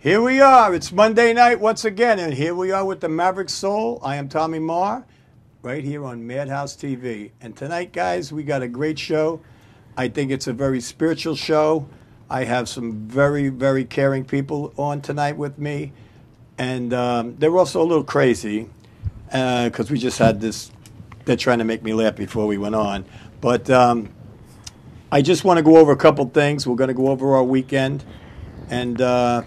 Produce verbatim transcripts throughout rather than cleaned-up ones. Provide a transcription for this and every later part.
Here we are. It's Monday night once again, and here we are with the Maverick Soul. I am Tommy Maher, right here on Madhouse T V. And tonight, guys, we got a great show. I think it's a very spiritual show. I have some very, very caring people on tonight with me. And um, they're also a little crazy because uh, we just had this. They're trying to make me laugh before we went on. But um, I just want to go over a couple things. We're going to go over our weekend. And uh,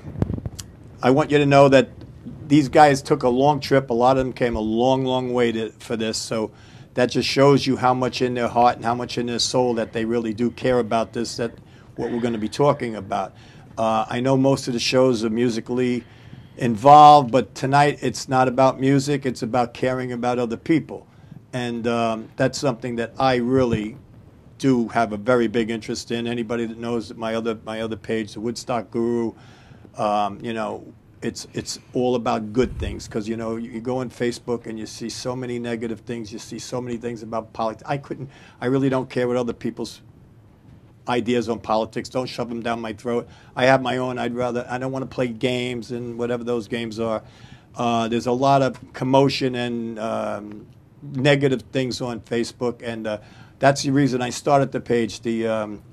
I want you to know that these guys took a long trip. A lot of them came a long, long way to, for this. So that just shows you how much in their heart and how much in their soul that they really do care about this, that what we're going to be talking about. Uh, I know most of the shows are musically involved, but tonight it's not about music. It's about caring about other people. And um, that's something that I really do have a very big interest in. Anybody that knows my other my other page, the Woodstock Guru, um, you know, it's it's all about good things. Because you know, you, you go on Facebook and you see so many negative things. You see so many things about politics. I couldn't. I really don't care what other people's ideas on politics. Don't shove them down my throat. I have my own. I'd rather. I don't want to play games and whatever those games are. Uh, there's a lot of commotion and um, negative things on Facebook, and uh, that's the reason I started the page, the um,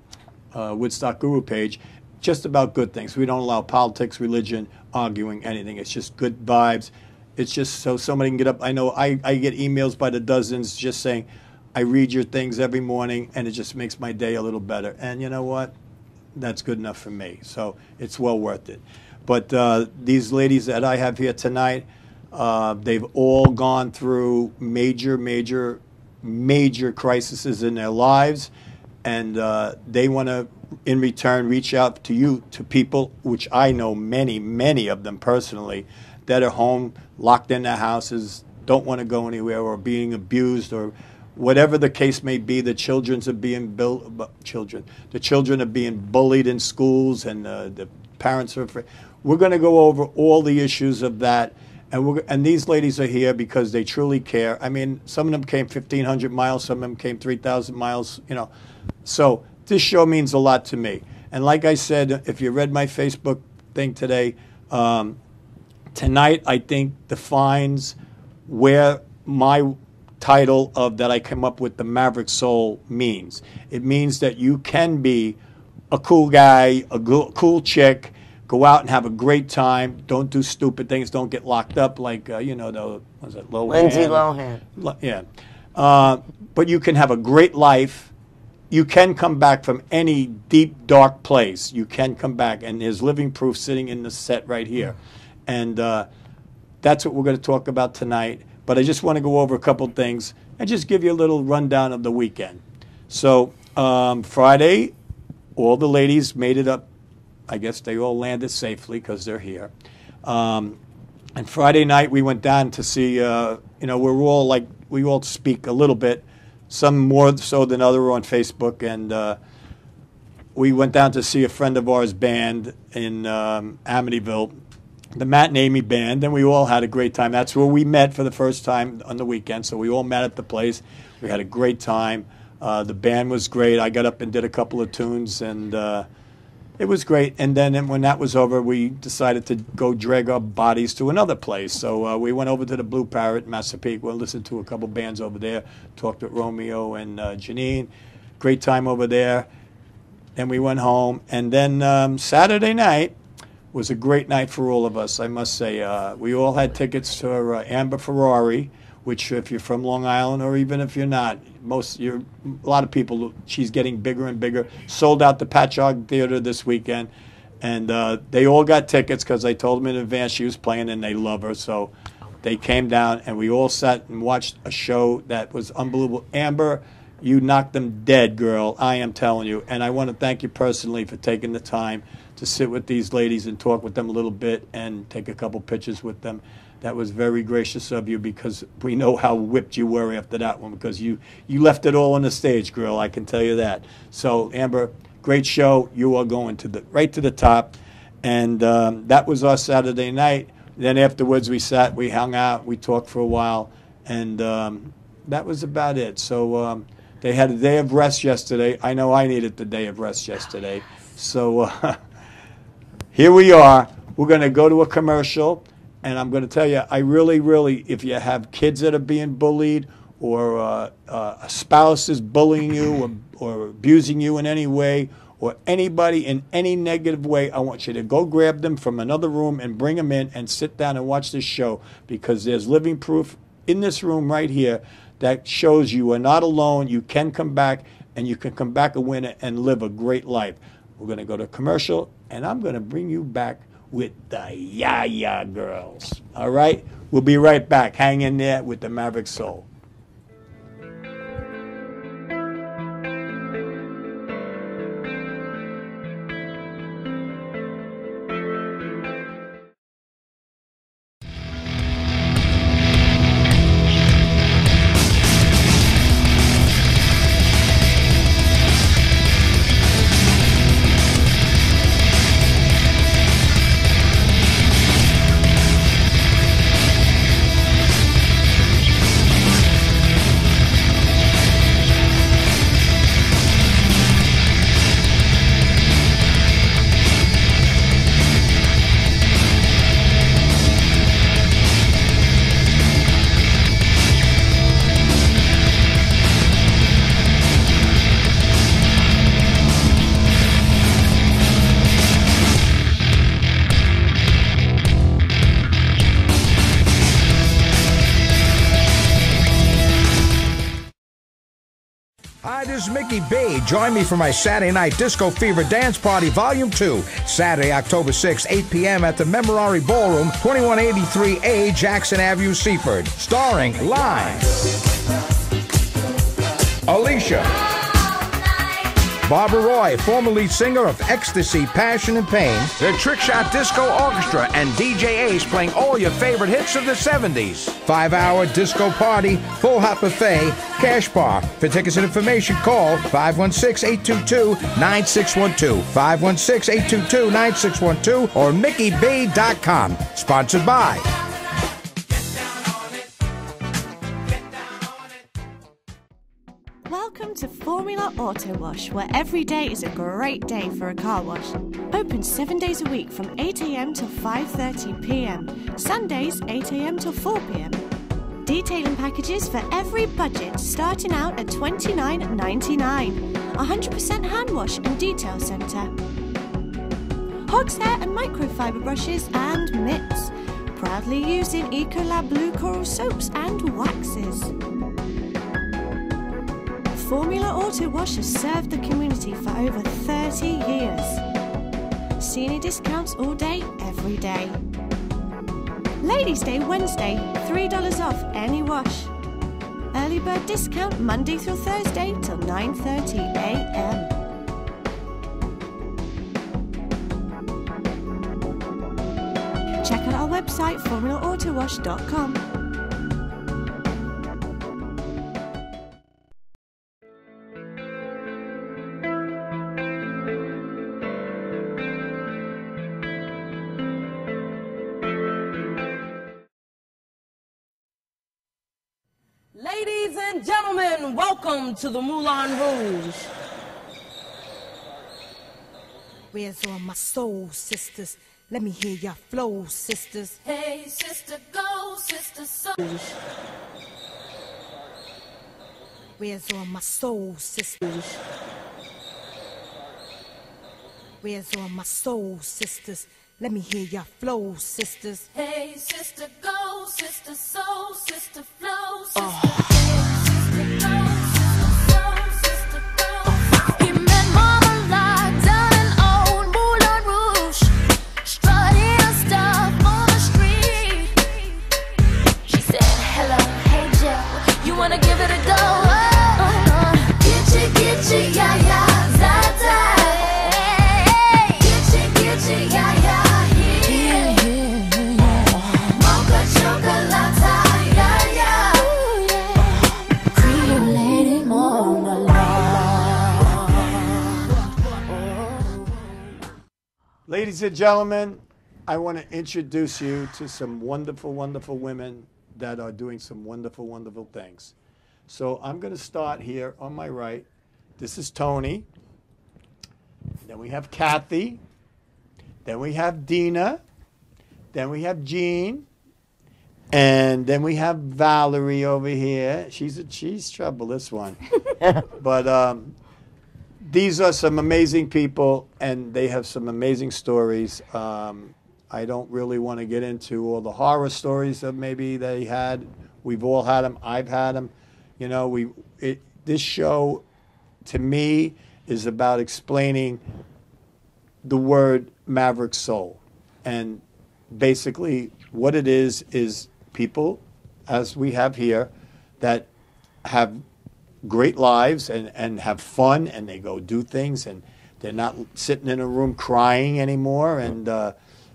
uh, Woodstock Guru page, just about good things. We don't allow politics, religion, arguing, anything. It's just good vibes. It's just so somebody can get up. I know I, I get emails by the dozens just saying, I read your things every morning, and it just makes my day a little better. And you know what? That's good enough for me. So it's well worth it. But uh, these ladies that I have here tonight, Uh, they've all gone through major, major, major crises in their lives, and uh, they want to, in return, reach out to you, to people, which I know many, many of them personally, that are home, locked in their houses, don't want to go anywhere, or being abused, or whatever the case may be. The children's are being built, children, the children are being bullied in schools, and uh, the parents are afraid. We're going to go over all the issues of that. And, we're, and these ladies are here because they truly care. I mean, some of them came fifteen hundred miles, some of them came three thousand miles, you know. So this show means a lot to me. And like I said, if you read my Facebook thing today, um, tonight I think defines where my title of that I came up with, the Maverick Soul, means. It means that you can be a cool guy, a cool chick, go out and have a great time. Don't do stupid things. Don't get locked up like, uh, you know, the, was it Lohan? Lindsay Lohan. Yeah. Uh, but you can have a great life. You can come back from any deep, dark place. You can come back. And there's living proof sitting in the set right here. And uh, that's what we're going to talk about tonight. But I just want to go over a couple things and just give you a little rundown of the weekend. So um, Friday, all the ladies made it up. I guess they all landed safely because they're here. Um, and Friday night we went down to see, uh, you know, we're all like, we all speak a little bit, some more so than other on Facebook. And uh, we went down to see a friend of ours band in um, Amityville, the Matt and Amy band, and we all had a great time. That's where we met for the first time on the weekend. So we all met at the place. We had a great time. Uh, the band was great. I got up and did a couple of tunes, and uh, it was great. And then when that was over, we decided to go drag our bodies to another place. So uh, we went over to the Blue Parrot in Massapequa, listened to a couple bands over there, talked with Romeo and uh, Janine. Great time over there. Then we went home. And then um, Saturday night was a great night for all of us, I must say. Uh, we all had tickets to uh, Amber Ferrari, which if you're from Long Island or even if you're not, most you're, a lot of people, she's getting bigger and bigger. Sold out the Patchogue Theater this weekend, and uh, they all got tickets because I told them in advance she was playing, and they love her. So they came down, and we all sat and watched a show that was unbelievable. Amber, you knocked them dead, girl, I am telling you. And I want to thank you personally for taking the time to sit with these ladies and talk with them a little bit and take a couple pictures with them. That was very gracious of you, because we know how whipped you were after that one, because you, you left it all on the stage, girl, I can tell you that. So, Amber, great show. You are going to the right to the top. And um, that was our Saturday night. Then afterwards we sat, we hung out, we talked for a while, and um, that was about it. So um, they had a day of rest yesterday. I know I needed the day of rest yesterday. So uh, here we are. We're going to go to a commercial, and I'm going to tell you, I really, really, if you have kids that are being bullied, or uh, uh, a spouse is bullying you or, or abusing you in any way, or anybody in any negative way, I want you to go grab them from another room and bring them in and sit down and watch this show, because there's living proof in this room right here that shows you are not alone. You can come back, and you can come back a winner and live a great life. We're going to go to commercial, and I'm going to bring you back with the Ya-Ya Girls. All right? We'll be right back. Hang in there with the Maverick Soul. Hi, this is Mickey B. Join me for my Saturday Night Disco Fever Dance Party Volume two, Saturday, October sixth, eight p.m. at the Memorare Ballroom, twenty-one eighty-three A Jackson Avenue, Seaford. Starring live Alicia, Barbara Roy, former lead singer of Ecstasy, Passion and Pain, the Trick Shot Disco Orchestra, and D J Ace playing all your favorite hits of the seventies. Five-hour disco party, full hot buffet, cash bar. For tickets and information, call five one six, eight two two, nine six one two, five one six, eight two two, nine six one two, or mickey b dot com. Sponsored by... Welcome to Formula Auto Wash, where every day is a great day for a car wash. Open seven days a week from eight a.m. till five thirty p.m. Sundays eight a.m. till four p.m. Detailing packages for every budget, starting out at twenty-nine ninety-nine. one hundred percent hand wash and detail centre. Hog's hair and microfiber brushes and mitts. Proudly using Ecolab Blue Coral soaps and waxes. Formula Auto Wash has served the community for over thirty years. Senior discounts all day, every day. Ladies' Day Wednesday, three dollars off any wash. Early bird discount Monday through Thursday till nine thirty a.m. Check out our website, formula auto wash dot com. Ladies and gentlemen, welcome to the Moulin Rouge. Where's all my soul sisters? Let me hear your flow, sisters. Hey, sister, go, sister, soul. Where's all my soul sisters? Where's all my soul sisters? Let me hear your flow, sisters. Hey, sister, go, sister, soul, sister, flow, sister. Oh. Ladies and gentlemen, I want to introduce you to some wonderful, wonderful women that are doing some wonderful, wonderful things. So I'm going to start here on my right. This is Tony. Then we have Kathy. Then we have Dina. then we have Jean, and then we have Valerie over here. She's a she's trouble, this one. But um, these are some amazing people, and they have some amazing stories. Um, I don't really want to get into all the horror stories that maybe they had. We've all had them. I've had them. You know, we it, this show, to me, is about explaining the word Maverick Soul. And basically what it is is people, as we have here, that have great lives and, and have fun, and they go do things, and they're not sitting in a room crying anymore, and uh,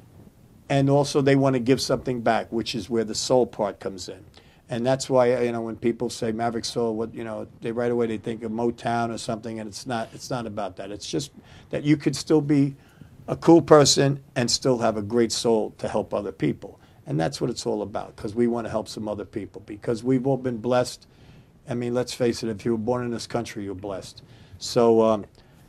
and also they want to give something back, which is where the soul part comes in. And that's why, you know, when people say Maverick Soul, what, you know, they right away they think of Motown or something, and it's not. It's not about that. It's just that you could still be a cool person and still have a great soul to help other people. And that's what it's all about, because we want to help some other people, because we've all been blessed. I mean, let's face it, if you were born in this country, you're blessed. So um,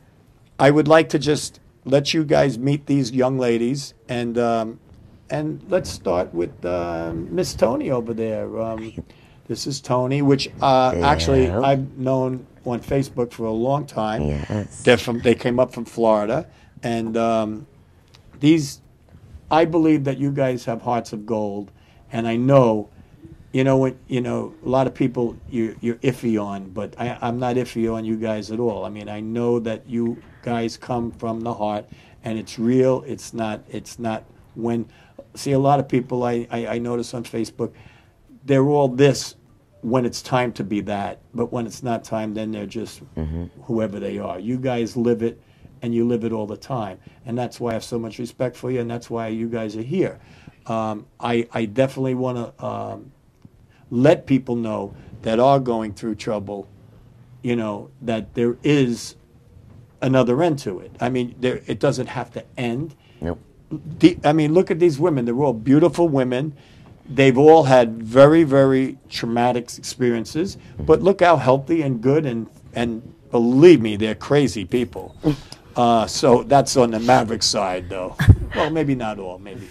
I would like to just let you guys meet these young ladies, and um, and let's start with uh, Miss Tony over there. Um, this is Tony, which uh, Yeah. actually I've known on Facebook for a long time. Yes. They're from, they came up from Florida, and um, these, I believe that you guys have hearts of gold, and I know, you know, when, you know, a lot of people you, you're iffy on, but I, I'm not iffy on you guys at all. I mean, I know that you guys come from the heart, and it's real. It's not. It's not when. See, a lot of people I, I, I notice on Facebook, they're all this when it's time to be that, but when it's not time, then they're just Mm-hmm. whoever they are. You guys live it, and you live it all the time, and that's why I have so much respect for you, and that's why you guys are here. Um, I, I definitely want to um, let people know that are going through trouble, you know, that there is another end to it. I mean, there, it doesn't have to end. Nope. The, I mean, look at these women. They're all beautiful women. They've all had very, very traumatic experiences. But look how healthy and good, and, and believe me, they're crazy people. Uh, so that's on the Maverick side, though. Well, maybe not all, maybe.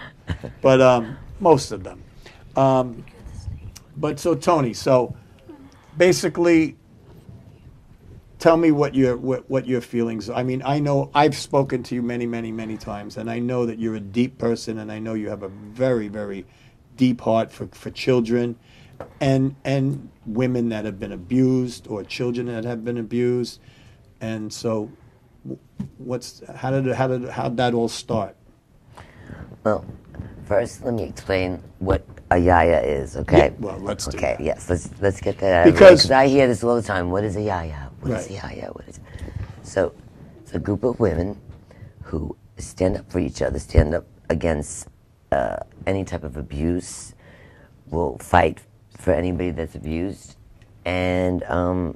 But um, most of them. Um, but so, Tony, so basically, tell me what your what, what your feelings are. I mean, I know I've spoken to you many, many, many times, and I know that you're a deep person, and I know you have a very, very deep heart for, for children and and women that have been abused, or children that have been abused. And so, what's how did how did how did that all start? Well, first let me explain what a yaya is, okay? Yeah, well, let's do Okay, that. yes, let's let's get that out of the way, Because- 'cause I hear this all the time. What is a yaya? What is Right. a yaya? What is So, it's a group of women who stand up for each other, stand up against uh, any type of abuse, will fight for anybody that's abused, and um,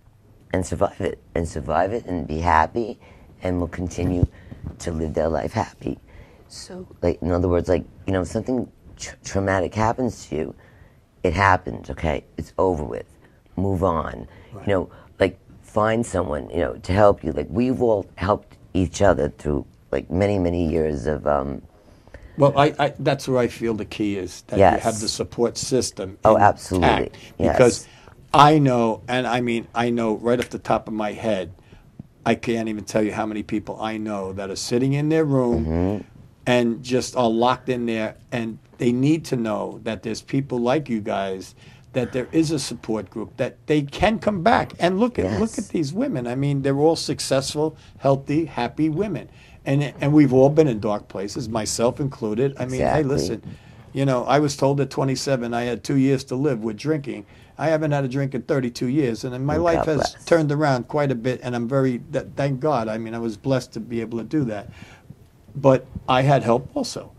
and survive it, and survive it, and be happy, and will continue to live their life happy. So, like, in other words, like, you know, something tr- traumatic happens to you, it happened, okay? It's over with. Move on. Right. You know, like, find someone, you know, to help you. Like, we've all helped each other through, like, many, many years of, um, Well, I, I that's where I feel the key is, that you Yes. have the support system. Oh, intact. absolutely. Yes. Because I know, and I mean, I know right off the top of my head, I can't even tell you how many people I know that are sitting in their room Mm-hmm. and just are locked in there, and they need to know that there's people like you guys, that there is a support group, that they can come back. And look at Yes. look at these women. I mean, they're all successful, healthy, happy women. And and we've all been in dark places, myself included. I mean, hey, Exactly. listen, you know, I was told at twenty-seven I had two years to live with drinking. I haven't had a drink in thirty-two years, and then my Oh, life God has bless. turned around quite a bit, and I'm very, th- thank God. I mean, I was blessed to be able to do that. But I had help also.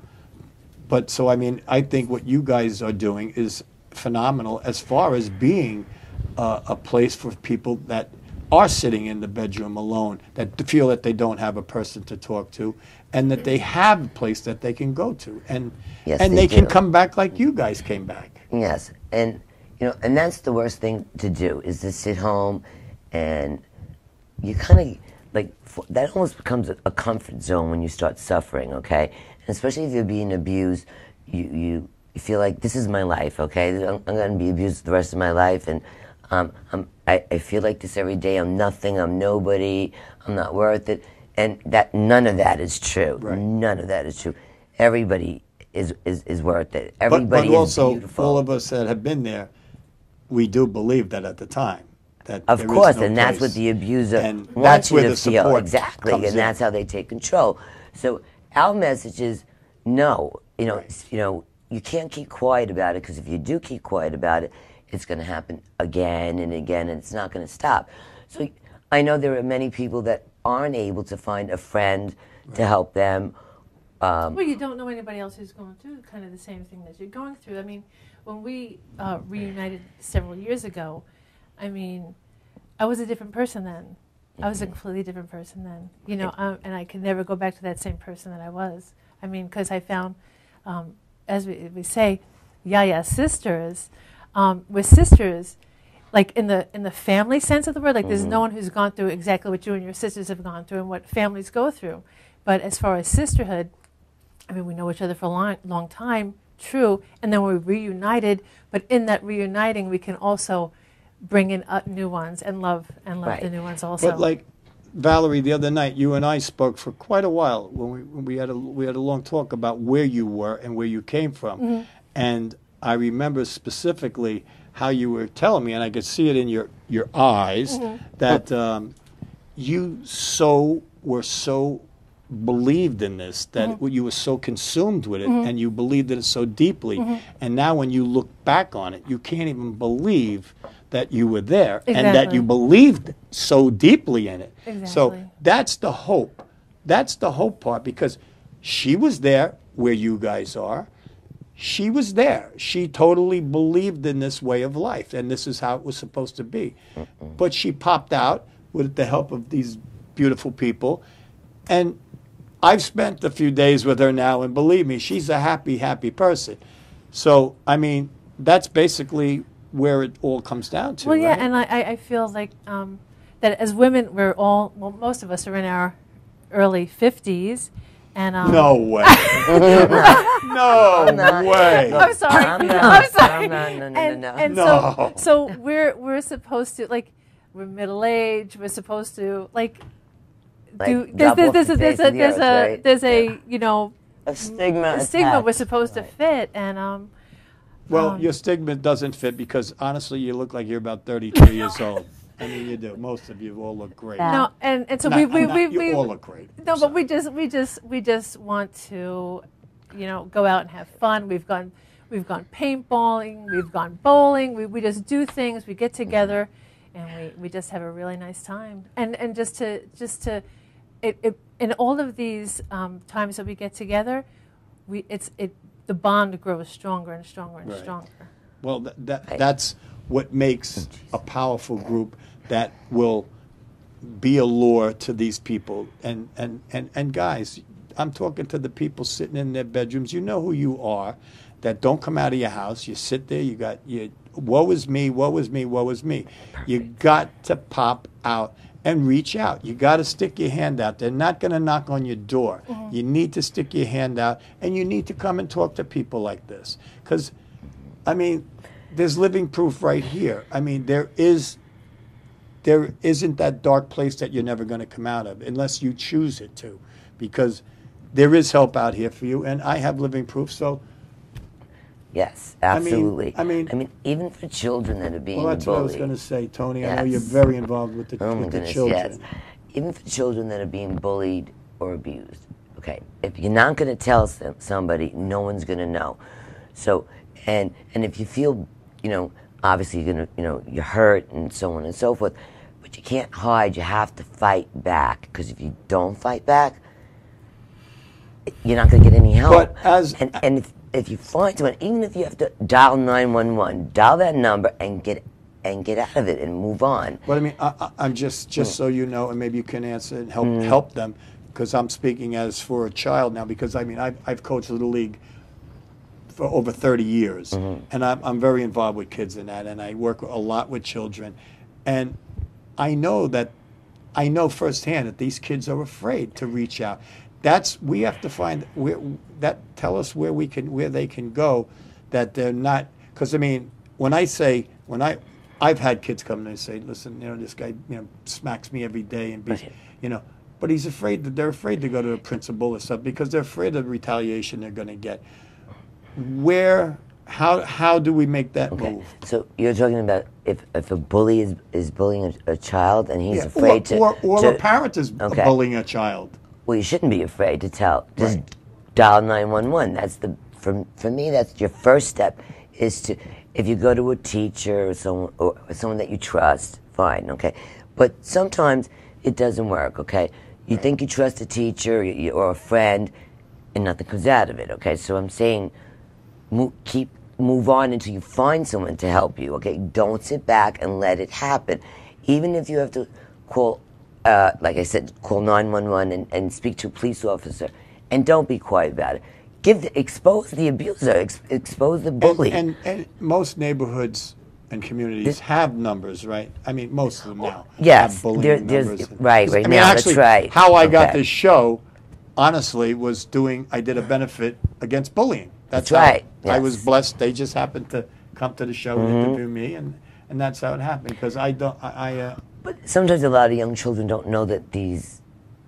But so, I mean, I think what you guys are doing is phenomenal as far as being uh, a place for people that are sitting in the bedroom alone, that feel that they don't have a person to talk to, and that they have a place that they can go to. And, Yes, and they they can do. come back like you guys came back. Yes, and you know, and that's the worst thing to do, is to sit home, and you kind of like f- that almost becomes a, a comfort zone when you start suffering. Okay, especially if you're being abused, you you, you feel like this is my life, okay? I'm, I'm going to be abused the rest of my life, and um, I'm, I, I feel like this every day. I'm nothing. I'm nobody. I'm not worth it. And that none of that is true. Right. None of that is true. Everybody is is, is worth it. Everybody but, but is also, beautiful. all of us that have been there, we do believe that at the time. That Of there course, is no and that's place. what the abuser And wants that's you where to the feel. support Exactly, comes and in. that's how they take control. So our message is no. You know, Right. you know, you can't keep quiet about it, because if you do keep quiet about it, it's going to happen again and again, and it's not going to stop. So I know there are many people that aren't able to find a friend right. to help them. Um, well, you don't know anybody else who's going through kind of the same thing that you're going through. I mean, when we uh, reunited several years ago, I mean, I was a different person then. I was a completely different person then. You know, um, and I can never go back to that same person that I was. I mean, because I found, um, as we, we say, Yaya sisters, um, we're sisters, like in the in the family sense of the word. Like mm-hmm. there's no one who's gone through exactly what you and your sisters have gone through and what families go through. But as far as sisterhood, I mean, we know each other for a long, long time, true, and then we're reunited, but in that reuniting, we can also bring in uh, new ones and love and love right. the new ones also. But like, Valerie, the other night, you and I spoke for quite a while when we, when we had a we had a long talk about where you were and where you came from, mm-hmm. and I remember specifically how you were telling me, and I could see it in your your eyes, mm-hmm. that um, you so were so believed in this, that mm-hmm. you were so consumed with it, mm-hmm. and you believed in it so deeply, mm-hmm. and now when you look back on it, you can't even believe that you were there exactly. and that you believed so deeply in it. Exactly. So that's the hope. That's the hope part, because she was there where you guys are. She was there. She totally believed in this way of life, and this is how it was supposed to be. Mm-mm. But she popped out with the help of these beautiful people, and I've spent a few days with her now, and believe me, she's a happy, happy person. So, I mean, that's basically where it all comes down to. Well, yeah, right? and I, I feel like um, that as women, we're all, well, most of us are in our early fifties. And, um, no way. no way. I'm sorry. I'm not. I'm sorry. I'm not. No, no, and, no, no. and No. so, so we're we're supposed to, like, we're middle aged. We're supposed to like, Like, do there's drop there's off there's the a there's face a of the there's earth, a right? there's a Yeah. you know A stigma. a stigma attached. we're supposed Right. to fit, and um. Well, um, your stigma doesn't fit, because honestly, you look like you're about thirty-three years old. I mean, you do. Most of you all look great. No, and, and so Not- we we not- we, you we all look great. No, I'm but we sorry. just we just we just want to, you know, go out and have fun. We've gone we've gone paintballing, we've gone bowling. We we just do things. We get together, and we, we just have a really nice time. And and just to just to, it, it in all of these um, times that we get together, we it's it the bond grows stronger and stronger and Right. stronger. Well, th- that that's what makes a powerful group that will be a lure to these people. And, and, and, and guys, I'm talking to the people sitting in their bedrooms. You know who you are, that don't come out of your house. You sit there, you got, you, woe is me, woe is me, woe is me. Perfect. You got to pop out and reach out. You got to stick your hand out. They're not going to knock on your door. Mm-hmm. You need to stick your hand out, and you need to come and talk to people like this. Because, I mean, there's living proof right here. I mean, there is, there isn't that dark place that you're never going to come out of unless you choose it to, because there is help out here for you, and I have living proof. So, Yes, absolutely. I mean, I mean, even for children that are being well, that's bullied. what I was going to say, Tony. Yes. I know you're very involved with the, oh my with the goodness, children. yes. Even for children that are being bullied or abused. Okay, if you're not going to tell some, somebody, no one's going to know. So, and and if you feel, you know, obviously you're going to, you know, you're hurt and so on and so forth, but you can't hide. You have to fight back, because if you don't fight back, you're not going to get any help. But as and and if, if you find someone, even if you have to dial nine one one, dial that number and get and get out of it and move on. But I mean, I, I, I'm just just mm. so you know, and maybe you can answer and help Mm. help them, because I'm speaking as for a child now. Because I mean, I've I've coached Little League for over thirty years, mm-hmm. and I'm I'm very involved with kids in that, and I work a lot with children, and I know that I know firsthand that these kids are afraid to reach out. that's we have to find where that tell us where we can where they can go, that they're not, because I mean when I say when I I've had kids come and they say, listen, you know, this guy, you know, smacks me every day and be, Right. you know, but he's afraid that they're afraid to go to the principal or something because they're afraid of the retaliation they're going to get. Where how how do we make that Okay. move? So you're talking about if, if a bully is, is bullying a, a child and he's Yeah, afraid or, to, or, or to a parent is Okay. bullying a child. Well, you shouldn't be afraid to tell. Just Right. dial nine one one. That's the for for me. That's your first step. Is to if you go to a teacher or someone or someone that you trust, fine, okay. But sometimes it doesn't work, okay. You Right. think you trust a teacher or, you- or a friend, and nothing comes out of it, okay. So I'm saying, move, keep move on until you find someone to help you, okay. Don't sit back and let it happen, even if you have to call. Uh, like I said, call nine one one and, and speak to a police officer, and don't be quiet about it. Give the, expose the abuser, ex, expose the bully. And, and, and most neighborhoods and communities This- have numbers, right? I mean, most of them now Yes, have bullying there- there's- numbers. right, right I mean, now, that's actually, right. how I got Okay. this show, honestly, was doing. I did a benefit against bullying. That's, That's how right, I was yes. blessed. They just happened to come to the show and Mm-hmm. interview me, and, and that's how it happened. Because I don't. I. I uh, But sometimes a lot of young children don't know that these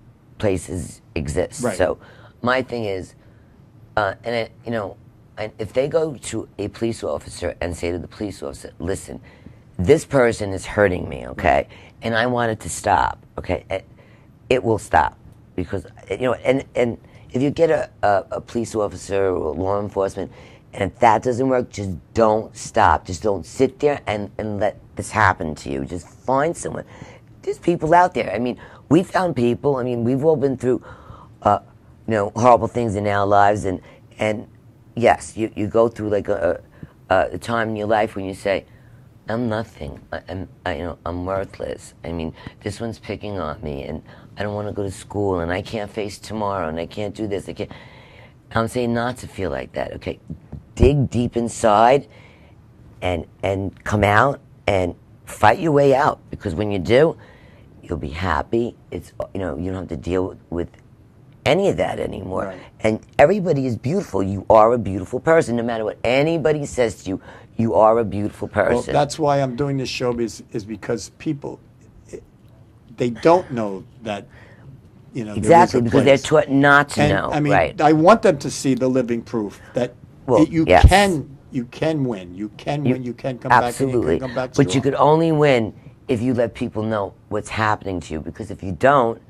places exist. Right. So my thing is, uh, and it, you know, and if they go to a police officer and say to the police officer, listen, this person is hurting me, okay, and I want it to stop, okay, it, it will stop. Because, you know, and, and if you get a, a, a police officer or law enforcement, and if that doesn't work, just don't stop. Just don't sit there and, and let this happen to you. Just find someone. There's people out there. I mean, we found people. I mean, we've all been through, uh, you know, horrible things in our lives. And, and yes, you, you go through like a, a, a time in your life when you say, I'm nothing. I, I'm, I, you know, I'm worthless. I mean, this one's picking on me, and I don't want to go to school, and I can't face tomorrow, and I can't do this. I can't. I'm saying not to feel like that. Okay, dig deep inside, and and come out and fight your way out. Because when you do, you'll be happy. It's you know you don't have to deal with, with any of that anymore. Right. And everybody is beautiful. You are a beautiful person, no matter what anybody says to you. You are a beautiful person. well, that's why I'm doing this show is is because people, it, they don't know that. You know, there is Exactly, a because they're place. taught not to And, know. I mean, right. I want them to see the living proof that Well, it- you yes. can you can win. You can You- win. You can come absolutely. back. And you can come back but you strong. could only win if you let people know what's happening to you. Because if you don't,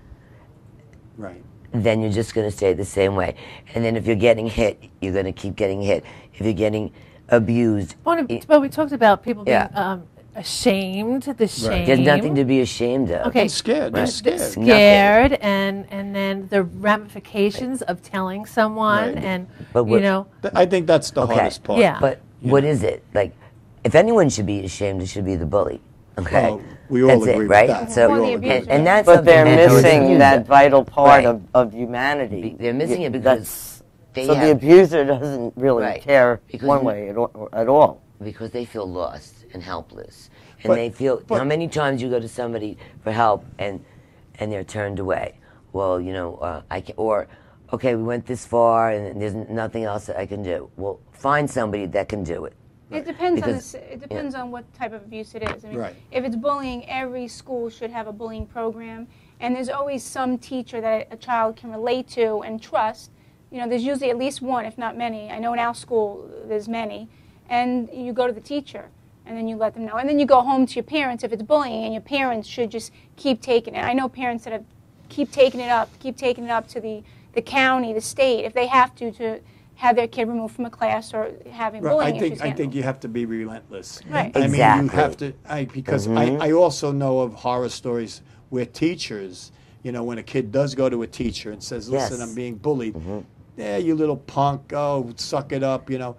Right. then you're just going to stay the same way. And then if you're getting hit, you're going to keep getting hit. If you're getting abused, Well, it- well, we talked about people being Yeah. um, ashamed, the shame. there's nothing to be ashamed of. Okay. And scared. They're Right. scared. scared, and and then the ramifications of telling someone, Right. and But you what- know, Th- I think that's the Okay. hardest part. Yeah. But You what know. is it? Like, if anyone should be ashamed, it should be the bully. Okay? Well, we all That's agree it, with right? that. So, We all the agree and, with and that. that's But something they're that was missing abused. that vital part Right. of, of humanity. Be- they're missing it because That's- they so have- the abuser doesn't really Right. care Because one n- way at all, at all. Because they feel lost and helpless, and But- they feel. but- how many times you go to somebody for help and and they're turned away? Well, you know, uh, I can, or okay, we went this far and there's nothing else that I can do. Well, find somebody that can do it. It depends on Because- the, s- it depends on what type of abuse it is. I mean, Right. if it's bullying, every school should have a bullying program, and there's always some teacher that a child can relate to and trust. You know, there's usually at least one, if not many. I know in our school there's many, and you go to the teacher, and then you let them know, and then you go home to your parents if it's bullying, and your parents should just keep taking it. I know parents that have keep taking it up, keep taking it up to the the county, the state, if they have to to have their kid removed from a class or having Right, bullying I think issues I think handled. you have to be relentless. Right. I mean, you Exactly. have to. I because Mhm. I, I also know of horror stories where teachers, you know, when a kid does go to a teacher and says, "Listen, Yes. I'm being bullied," Mhm. yeah, you little punk, oh, suck it up, you know.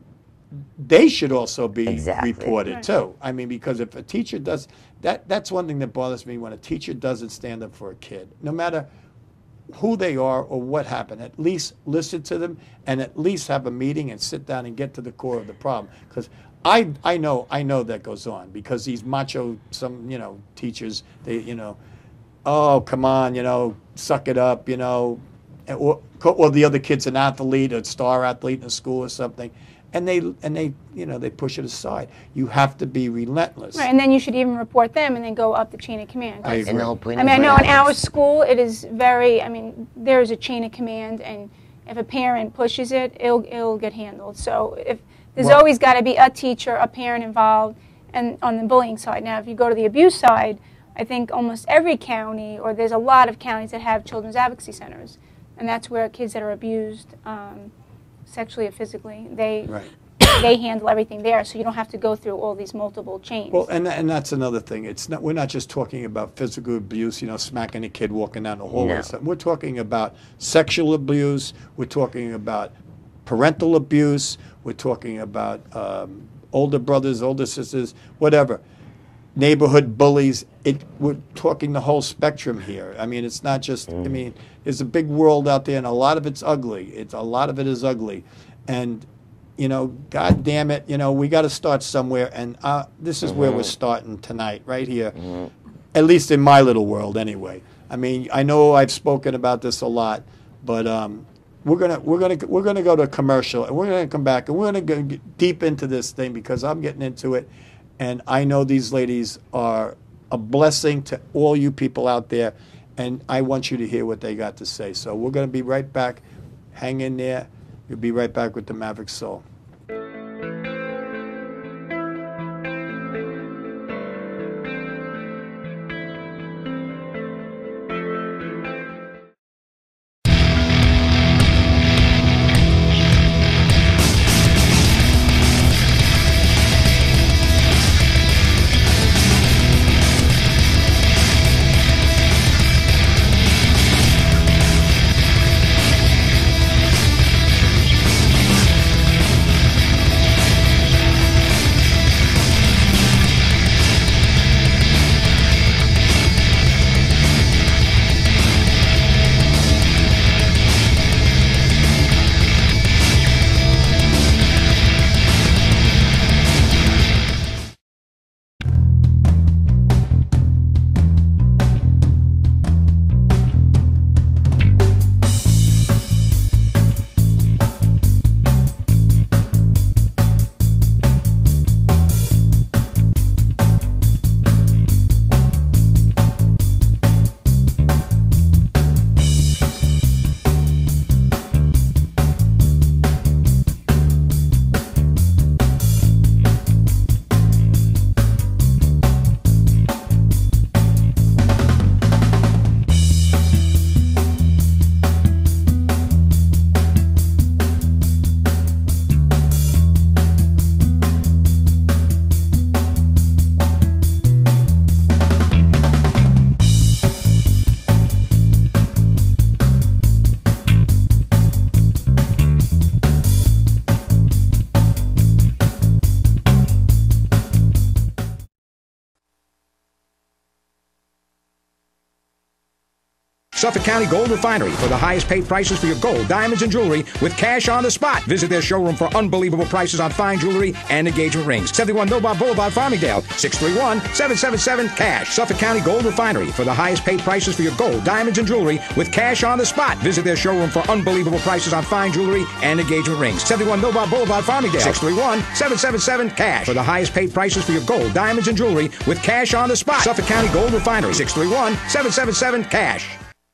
They should also be Exactly. reported Right. too. I mean, because if a teacher does that, that's one thing that bothers me when a teacher doesn't stand up for a kid, no matter who they are or what happened. At least listen to them and at least have a meeting and sit down and get to the core of the problem. Because I, I know, I know that goes on because these macho, some you know, teachers, they, you know, oh come on, you know, suck it up, you know, or, or the other kid's an athlete, a star athlete in a school or something, and they and they you know they push it aside. You have to be relentless. Right, and then you should even report them and then go up the chain of command. I agree. And the whole point I mean, I is know what in our happens. school it is very, I mean, there's a chain of command, and if a parent pushes it, it'll, it'll get handled. So if there's Well- always got to be a teacher, a parent involved, and on the bullying side. Now, if you go to the abuse side, I think almost every county, or there's a lot of counties that have children's advocacy centers, and that's where kids that are abused um, sexually or physically, they Right. they handle everything there, so you don't have to go through all these multiple chains. Well, and and that's another thing. It's not. We're not just talking about physical abuse. You know, smacking a kid walking down the hallway. No. or something. We're talking about sexual abuse. We're talking about parental abuse. We're talking about um, older brothers, older sisters, whatever. Neighborhood bullies. It. We're talking the whole spectrum here. I mean, it's not just. I mean, there's a big world out there, and a lot of it's ugly. It's a lot of it is ugly, and. You know, God damn it, you know, we got to start somewhere, and uh, this is where we're starting tonight, right here, at least in my little world anyway. I mean, I know I've spoken about this a lot, but um, we're gonna we're gonna we're gonna go to a commercial, and we're gonna come back, and we're gonna go get deep into this thing because I'm getting into it, and I know these ladies are a blessing to all you people out there, and I want you to hear what they got to say. So we're gonna be right back. Hang in there. We'll be right back with the Maverick Soul. Suffolk County Gold Refinery for the highest paid prices for your gold, diamonds, and jewelry with cash on the spot. Visit their showroom for unbelievable prices on fine jewelry and engagement rings. seventy-one Millbar Boulevard, Farmingdale, six three one, seven seven seven, cash. Suffolk County Gold Refinery for the highest paid prices for your gold, diamonds, and jewelry with cash on the spot. Visit their showroom for unbelievable prices on fine jewelry and engagement rings. seventy-one Millbar Boulevard, Farmingdale, six three one, seven seven seven, cash. For the highest paid prices for your gold, diamonds, and jewelry with cash on the spot. Suffolk County Gold Refinery, six three one, seven seven seven, cash.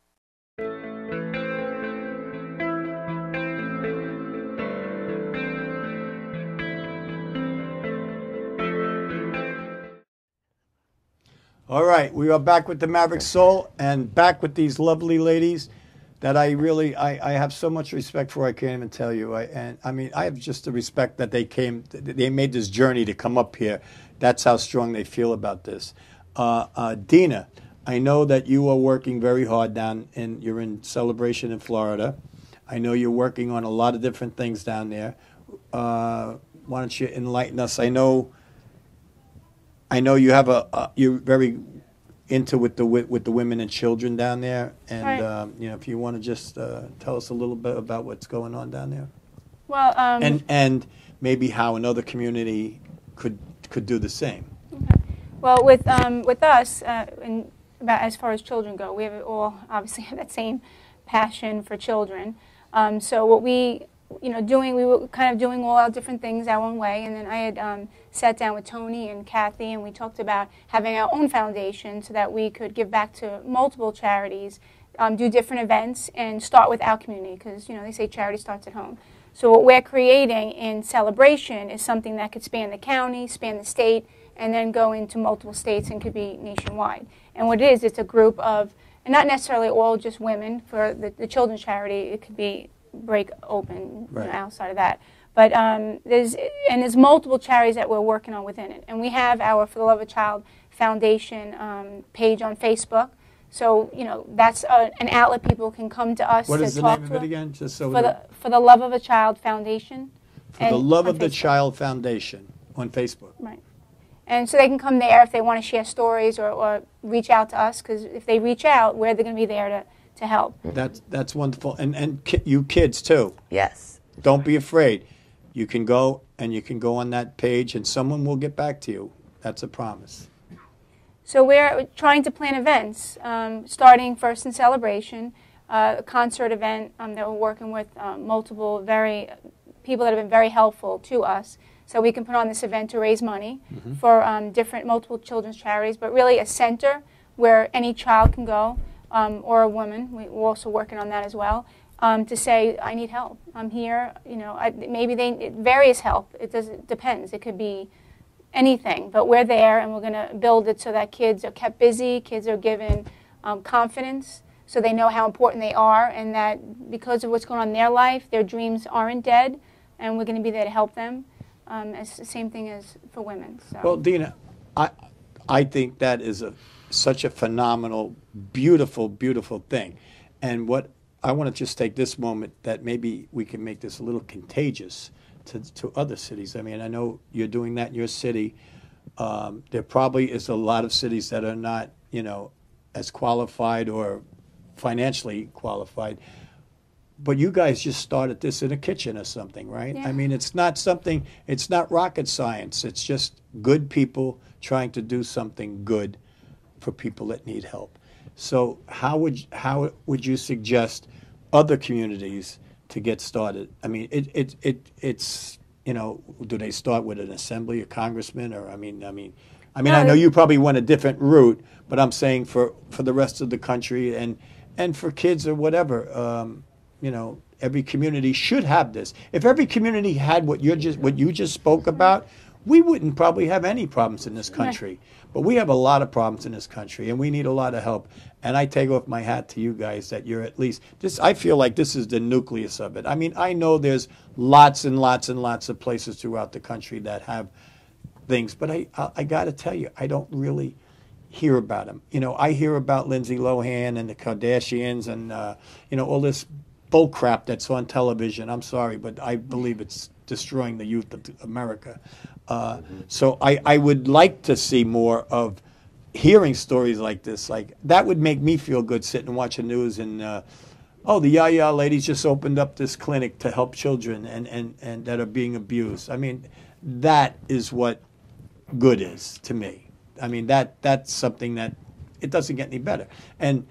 All right, we are back with the Maverick Soul and back with these lovely ladies that I really, I, I have so much respect for, I can't even tell you. I, and I mean, I have just the respect that they came, they made this journey to come up here. That's how strong they feel about this. Uh, uh, Dina, I know that you are working very hard down in, you're in Celebration in Florida. I know you're working on a lot of different things down there. Uh, why don't you enlighten us? I know I know you have a, a you're very into with the with, with the women and children down there, and Right. um, you know, if you want to just uh, tell us a little bit about what's going on down there, Well, um, and and maybe how another community could could do the same. well, with um, with us, uh, and about as far as children go, we have all obviously have that same passion for children. Um, so what we, you know, doing, we were kind of doing all our different things our own way, and then I had um, sat down with Tony and Kathy, and we talked about having our own foundation so that we could give back to multiple charities, um, do different events, and start with our community, because, you know, they say charity starts at home. So what we're creating in Celebration is something that could span the county, span the state, and then go into multiple states and could be nationwide. And what it is, it's a group of, and not necessarily all just women. For the, the children's charity, it could be break open, right, you know, outside of that. But um, there's, and there's multiple charities that we're working on within it. And we have our For the Love of a Child Foundation um, page on Facebook. So, you know, that's a, an outlet people can come to us to talk to. What is the name of it again? Just so for the For the Love of a Child Foundation. For the Love of the Child Foundation on Facebook. Right. And so they can come there if they want to share stories or, or reach out to us, because if they reach out, we're going to be there to, to help. That's, that's wonderful. And, and ki you kids, too. Yes. Don't be afraid. You can go, and you can go on that page, and someone will get back to you. That's a promise. So we're trying to plan events, um, starting first in Celebration, uh, a concert event um, that we're working with um, multiple very people that have been very helpful to us. So we can put on this event to raise money mm-hmm. for um, different multiple children's charities, but really a center where any child can go, um, or a woman. We, we're also working on that as well, um, to say, I need help. I'm here. You know, I, maybe they various help. It does. It depends. It could be anything, but we're there, and we're going to build it so that kids are kept busy. Kids are given um, confidence, so they know how important they are, and that because of what's going on in their life, their dreams aren't dead, and we're going to be there to help them. Um, it's the same thing as for women. So. Well, Dina, I I think that is a such a phenomenal, beautiful, beautiful thing. And what I want to just take this moment that maybe we can make this a little contagious to, to other cities. I mean, I know you're doing that in your city. Um, there probably is a lot of cities that are not, you know, as qualified or financially qualified. But you guys just started this in a kitchen or something, right? Yeah. I mean, it's not something, it's not rocket science. It's just good people trying to do something good for people that need help. So how would, how would you suggest other communities to get started? I mean, it, it, it, it's, you know, do they start with an assembly, a congressman, or, I mean, I mean, I mean, no, I know you probably went a different route, but I'm saying for, for the rest of the country and, and for kids or whatever, um, you know, every community should have this. If every community had what you just what you just spoke about, we wouldn't probably have any problems in this country. But we have a lot of problems in this country, and we need a lot of help. And I take off my hat to you guys that you're at least this. I feel like this is the nucleus of it. I mean, I know there's lots and lots and lots of places throughout the country that have things, but I I, I got to tell you, I don't really hear about them. You know, I hear about Lindsay Lohan and the Kardashians and uh, you know, all this bull crap that's on television. I'm sorry, but I believe it's destroying the youth of America. Uh, mm-hmm. So I, I would like to see more of hearing stories like this. Like that would make me feel good sitting and watching news and uh, oh, the Yaya ladies just opened up this clinic to help children and, and, and that are being abused. I mean, that is what good is to me. I mean, that that's something that it doesn't get any better. And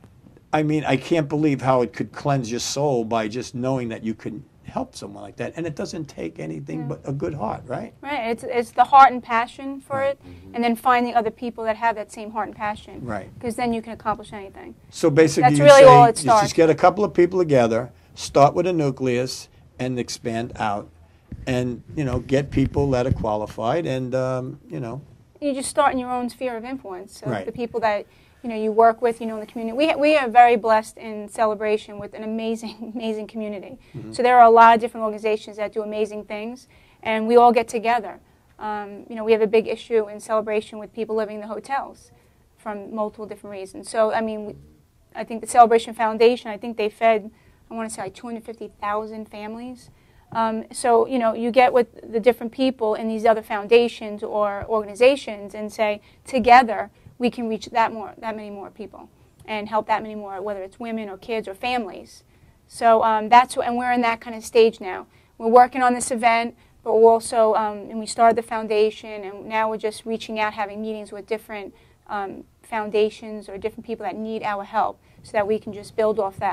I mean, I can't believe how it could cleanse your soul by just knowing that you can help someone like that. And it doesn't take anything yeah. but a good heart, right? Right. It's, it's the heart and passion for right. it, mm-hmm. and then finding other people that have that same heart and passion. Right. Because then you can accomplish anything. So basically, that's you really say all it you starts. just get a couple of people together, start with a nucleus, and expand out, and you know, get people that are qualified, and um, you know. You just start in your own sphere of influence. So right. the people that you know you work with, you know, in the community. We we are very blessed in Celebration with an amazing, amazing community. Mm-hmm. So there are a lot of different organizations that do amazing things, and we all get together. Um, you know, we have a big issue in Celebration with people living in the hotels from multiple different reasons. So I mean, we, I think the Celebration Foundation, I think they fed, I want to say like two hundred fifty thousand families. Um, so, you know, you get with the different people in these other foundations or organizations and say, together, we can reach that more, that many more people and help that many more, whether it's women or kids or families. So um, that's what, and we're in that kind of stage now. We're working on this event, but we're also, um, and we started the foundation, and now we're just reaching out, having meetings with different um, foundations or different people that need our help so that we can just build off that.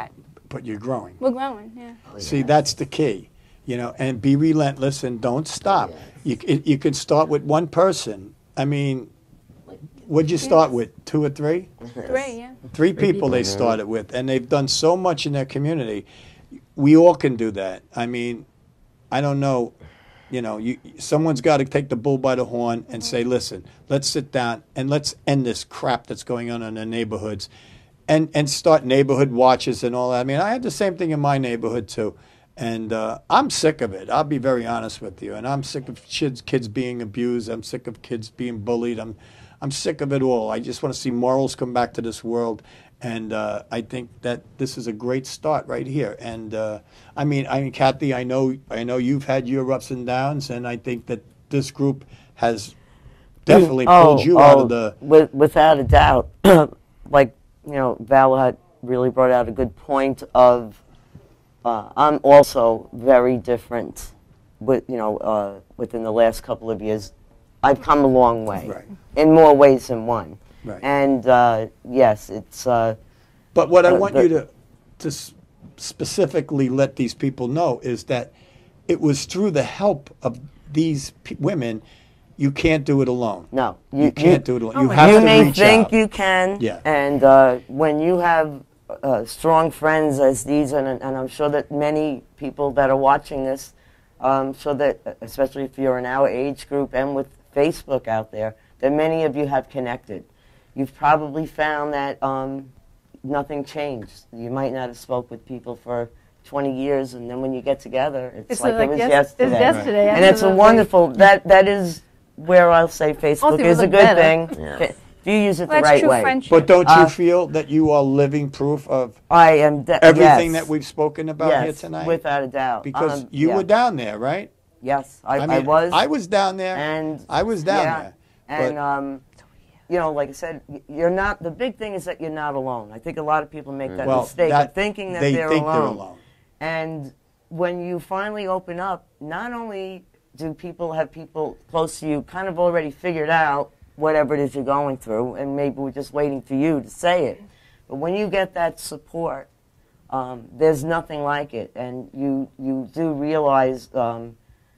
but you're growing. We're growing, yeah. Oh, See, yes. that's the key, you know, and be relentless and don't stop. Oh, yes. You it, you can start with one person. I mean, what'd you start Yes. with? Two or three? Three, yeah. Three people they started with, and they've done so much in their community. We all can do that. I mean, I don't know, you know, you, someone's got to take the bull by the horn and say, listen, let's sit down and let's end this crap that's going on in the neighborhoods, and and start neighborhood watches and all that. I mean, I had the same thing in my neighborhood too, and uh, I'm sick of it. I'll be very honest with you, and I'm sick of kids kids being abused. I'm sick of kids being bullied. I'm I'm sick of it all. I just want to see morals come back to this world. And uh, I think that this is a great start right here. And uh, I mean, I mean, Kathy, I know, I know you've had your ups and downs, and I think that this group has definitely oh, pulled you oh, out of the. With, without a doubt, like you know, Val had really brought out a good point of. Uh, I'm also very different, with you know, uh, within the last couple of years, I've come a long way, Right. in more ways than one. Right. And uh, yes, it's. Uh, But what I uh, want the- you to to s- specifically let these people know is that it was through the help of these p- women. You can't do it alone. No, you, can't do it alone. Oh you my have you to may reach think out. you can, Yeah. and uh, when you have uh, strong friends as these, and, and I'm sure that many people that are watching this, um, so that especially if you're in our age group and with Facebook out there, that many of you have connected. You've probably found that um, nothing changed. You might not have spoke with people for twenty years, and then when you get together, it's, It's like, like it was yes- yesterday. it's yesterday, And it's a absolutely. wonderful, that, that is where I'll say Facebook Also, you is a look good better. thing. Yeah. If you use it Well, the that's right true way. friendship. But don't you Uh, feel that you are living proof of I am de- everything yes. that we've spoken about yes, here tonight? without a doubt. Because Um, you yeah. were down there, right? Yes, I, I I, mean, was. I was down there. and I was down yeah, there. And but- um, you know, like I said, y- you're not. The big thing is that you're not alone. I think a lot of people make that Well, mistake that- of thinking that they they're think alone. they're alone. And when you finally open up, not only do people have people close to you kind of already figured out whatever it is you're going through, and maybe we're just waiting for you to say it. But when you get that support, um, there's nothing like it, and you you do realize um,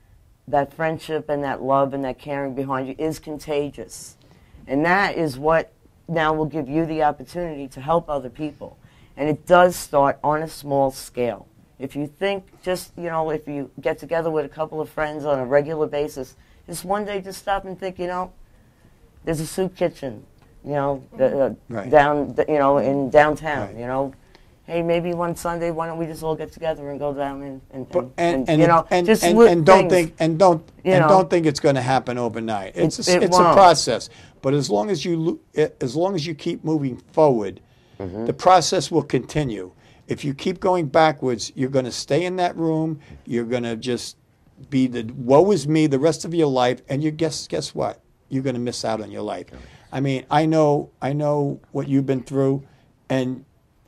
that friendship and that love and that caring behind you is contagious, and that is what now will give you the opportunity to help other people, and it does start on a small scale. If you think just, you know, if you get together with a couple of friends on a regular basis, just one day just stop and think, you know, there's a soup kitchen, you know, uh, Right. down, you know, in downtown, Right. you know. Hey, maybe one Sunday, why don't we just all get together and go down and, and, But, and, and, and, and, you know, and, just and, little and don't things. think and don't you and know. don't think it's going to happen overnight. It's It- a, it it's a won't. process. But as long as you lo- it- as long as you keep moving forward, Mm-hmm. the process will continue. If you keep going backwards, you're going to stay in that room. You're going to just be the woe is me the rest of your life, and you guess guess what? You're going to miss out on your life. I mean, I know I know what you've been through, and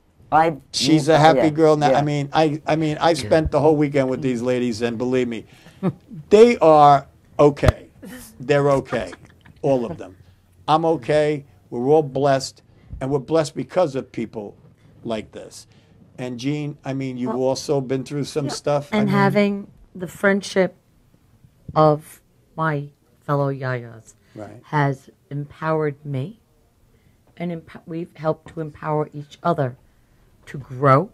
I, she's a happy yeah, girl now. yeah. I mean, I I mean, I spent the whole weekend with these ladies, and believe me, they are okay. They're okay, all of them. I'm okay. We're all blessed, and we're blessed because of people like this. And Jean, I mean, you've also been through some stuff. I And mean, having the friendship of my fellow yayas Right. has empowered me, and emp- we've helped to empower each other to grow,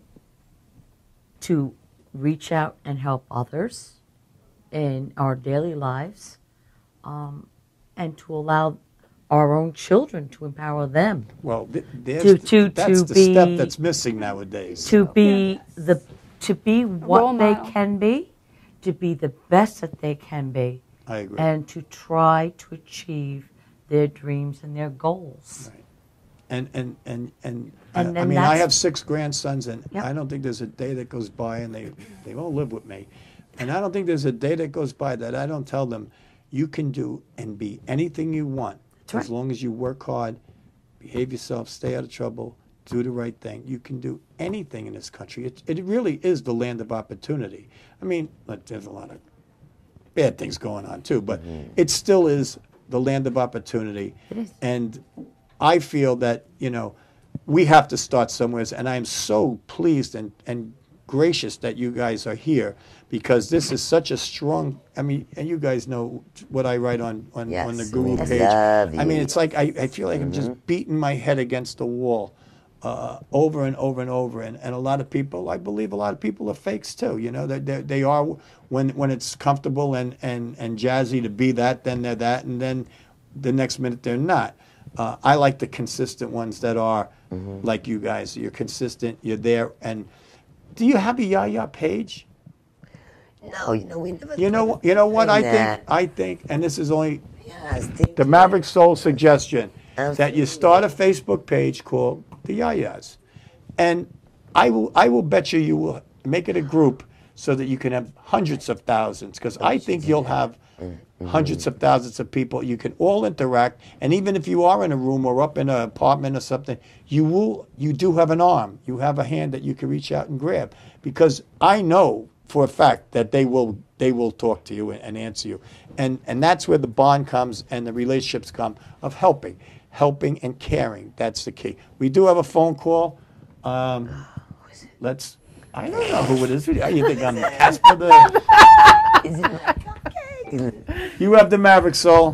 to reach out and help others in our daily lives, um, and to allow our own children to empower them. Well, th- there's To- the- to- that's to the step be- that's missing nowadays. to be the to be what role they model. can be, to be the best that they can be, I agree. and to try to achieve their dreams and their goals. Right. And and and and, And I, I then mean, I that's- have six grandsons, and Yep. I don't think there's a day that goes by, and they they all live with me, and I don't think there's a day that goes by that I don't tell them, you can do and be anything you want That's as right. long as you work hard, behave yourself, stay out of trouble, do the right thing. You can do anything in this country. It it really is the land of opportunity. I mean, look, there's a lot of bad things going on too, but it still is the land of opportunity. It is. And I feel that, you know, we have to start somewhere, and I am so pleased and, and gracious that you guys are here, because this is such a strong, I mean, and you guys know what I write on, on, Yes, on the Google we page. love I mean, you. it's like I, I feel like I'm just beating my head against the wall uh, over and over and over. And, and a lot of people, I believe a lot of people are fakes too. You know, they they are, when when it's comfortable and, and, and jazzy to be that, then they're that, and then the next minute they're not. Uh, I like the consistent ones that are Mm-hmm. like you guys. You're consistent, you're there. And do you have a Yaya page? No, you know, we never. You know, you know what I that. think? I think, and this is only Yes, thank the you. Maverick Soul suggestion, that you Absolutely. start a Facebook page called the Yayas, and I will, I will bet you, you will make it a group so that you can have hundreds of thousands, because I think you'll have hundreds of thousands of people. You can all interact, and even if you are in a room or up in an apartment or something, you will, you do have an arm, you have a hand that you can reach out and grab, because I know for a fact that they will they will talk to you and, and answer you, and and that's where the bond comes and the relationships come of helping, helping and caring. That's the key. We do have a phone call. Um, let's. I don't know who it is. You think I'm Casper the? Is it like, okay? You have the Maverick Soul.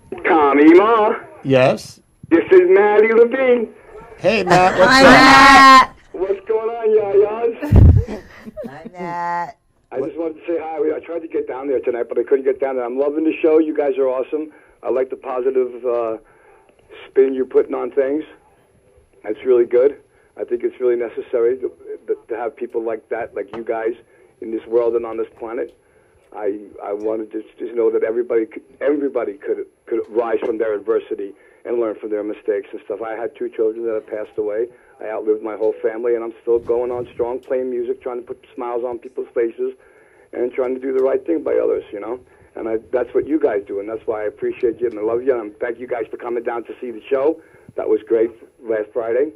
Tommy Maher. Yes. This is Maddie Levine. Hey Matt, what's Hi, up? Matt. What's going on, yayas? Hi, Matt. I just wanted to say hi. I tried to get down there tonight, but I couldn't get down there. I'm loving the show. You guys are awesome. I like the positive uh, spin you're putting on things. That's really good. I think it's really necessary to, to have people like that, like you guys, in this world and on this planet. I I wanted to just know that everybody could, everybody could could rise from their adversity and learn from their mistakes and stuff. I had two children that have passed away. I outlived my whole family, and I'm still going on strong, playing music, trying to put smiles on people's faces, and trying to do the right thing by others, you know. And I, that's what you guys do, and that's why I appreciate you and I love you. And thank you guys for coming down to see the show. That was great last Friday.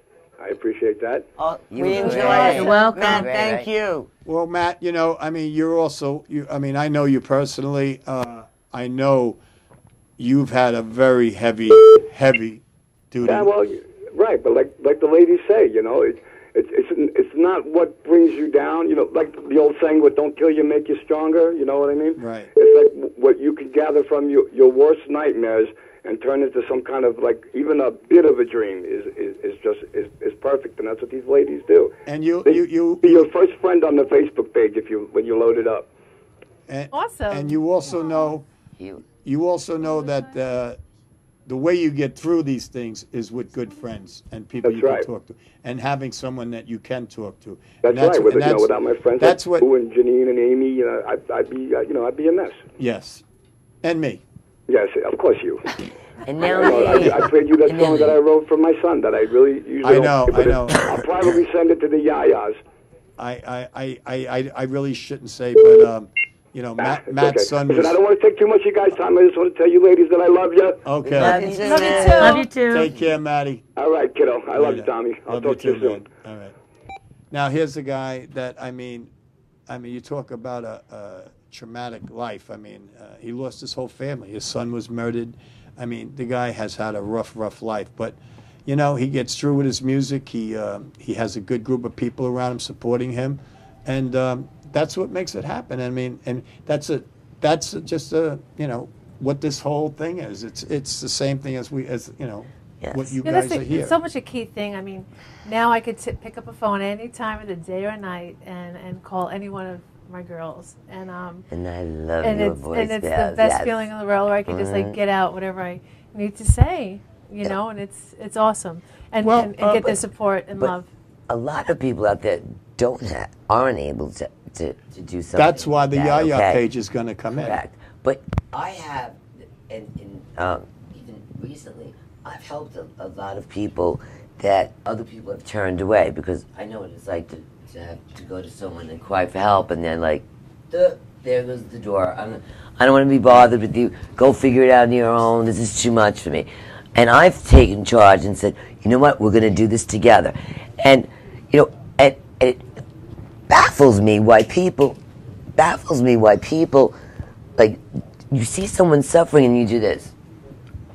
I appreciate that. Oh, You we were enjoy great. it. You're welcome. Matt, Great, thank right. you. Well, Matt, you know, I mean, you're also, you, I mean, I know you personally. Uh, I know you've had a very heavy, heavy duty. Yeah, well, right, but like like the ladies say, you know, it, it, it's it's not what brings you down. You know, like the old saying, "What don't kill you make you stronger." You know what I mean? Right. It's like what you can gather from your your worst nightmares and turn into some kind of, like, even a bit of a dream is is, is just is, is perfect, and that's what these ladies do. And you, They you, you, be your first friend on the Facebook page if you when you load it up. and, Awesome. and you also know, You. you also know that uh, the way you get through these things is with good friends and people That's you right. can talk to, and having someone that you can talk to. That's, And right. With, and you know, without my friends, that's like what. Boo and Janine and Amy, you know, I'd, I'd be, uh, you know, I'd be a mess. Yes, and me. Yes, of course you. And I, now know, I, I played you that And song now that I wrote for my son that I really usually I don't know, play, but I know. it- I'll probably send it to the Yayas. I, I, I, I, I really shouldn't say, but um, you know, Matt, It's Matt's okay. son Listen, was. I don't want to take too much of you guys' time. I just want to tell you ladies that I love you. Okay. Love you too. Love you Matt. too. Love you too. Take care, Maddie. All right, kiddo. I love you, Later. Tommy. I'll Love talk to you too, soon. man. All right. Now here's a guy that I mean, I mean, you talk about a, a traumatic life. I mean, uh, he lost his whole family. His son was murdered. I mean, the guy has had a rough, rough life. But you know, he gets through with his music. He um, he has a good group of people around him supporting him, and um, that's what makes it happen. I mean, and that's a that's just a you know what this whole thing is. It's it's the same thing as we as you know Yes. what you Yeah, guys that's are a, here. it's so much a key thing. I mean, now I could t- pick up a phone any time of the day or night and, and call any one of my girls. And um, And I love and your it's voice. and it's the Belle. best Yes. feeling in the world where I can just like Mhm. get out whatever I need to say, you know, and it's it's awesome. And Well, and, and uh, get the but- support and but love. A lot of people out there don't have, aren't able to, to, to do something. That's why the like that, Yaya okay? page is going to come Correct. But I have, and, and um, even recently, I've helped a, a lot of people that other people have turned away because I know what it's like to, to have to go to someone and cry for help, and then like, Duh, there goes the door. I'm, I don't want to be bothered with you. Go figure it out on your own. This is too much for me. And I've taken charge and said, you know what? We're going to do this together. And you know, and, and it baffles me why people baffles me why people like you see someone suffering and you do this.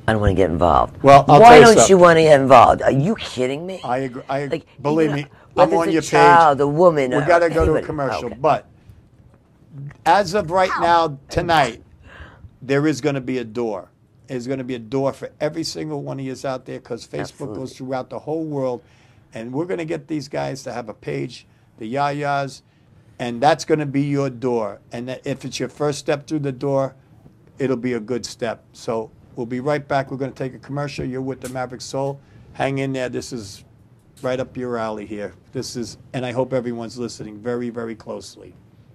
I don't want to get involved. Well, I'll why tell you don't something. you want to get involved? Are you kidding me? I agree. I, Like, believe you know, me, I'm whether on it's your a child, page. a woman, We or got to go to a anybody. commercial. Okay. But as of right now, tonight, there is going to be a door. There's going to be a door for every single one of you out there because Facebook Absolutely. goes throughout the whole world. And we're going to get these guys to have a page, the Yayas, and that's going to be your door. And that if it's your first step through the door, it'll be a good step. So we'll be right back. We're going to take a commercial. You're with the Maverick Soul. Hang in there. This is right up your alley here. This is, and I hope everyone's listening very, very closely.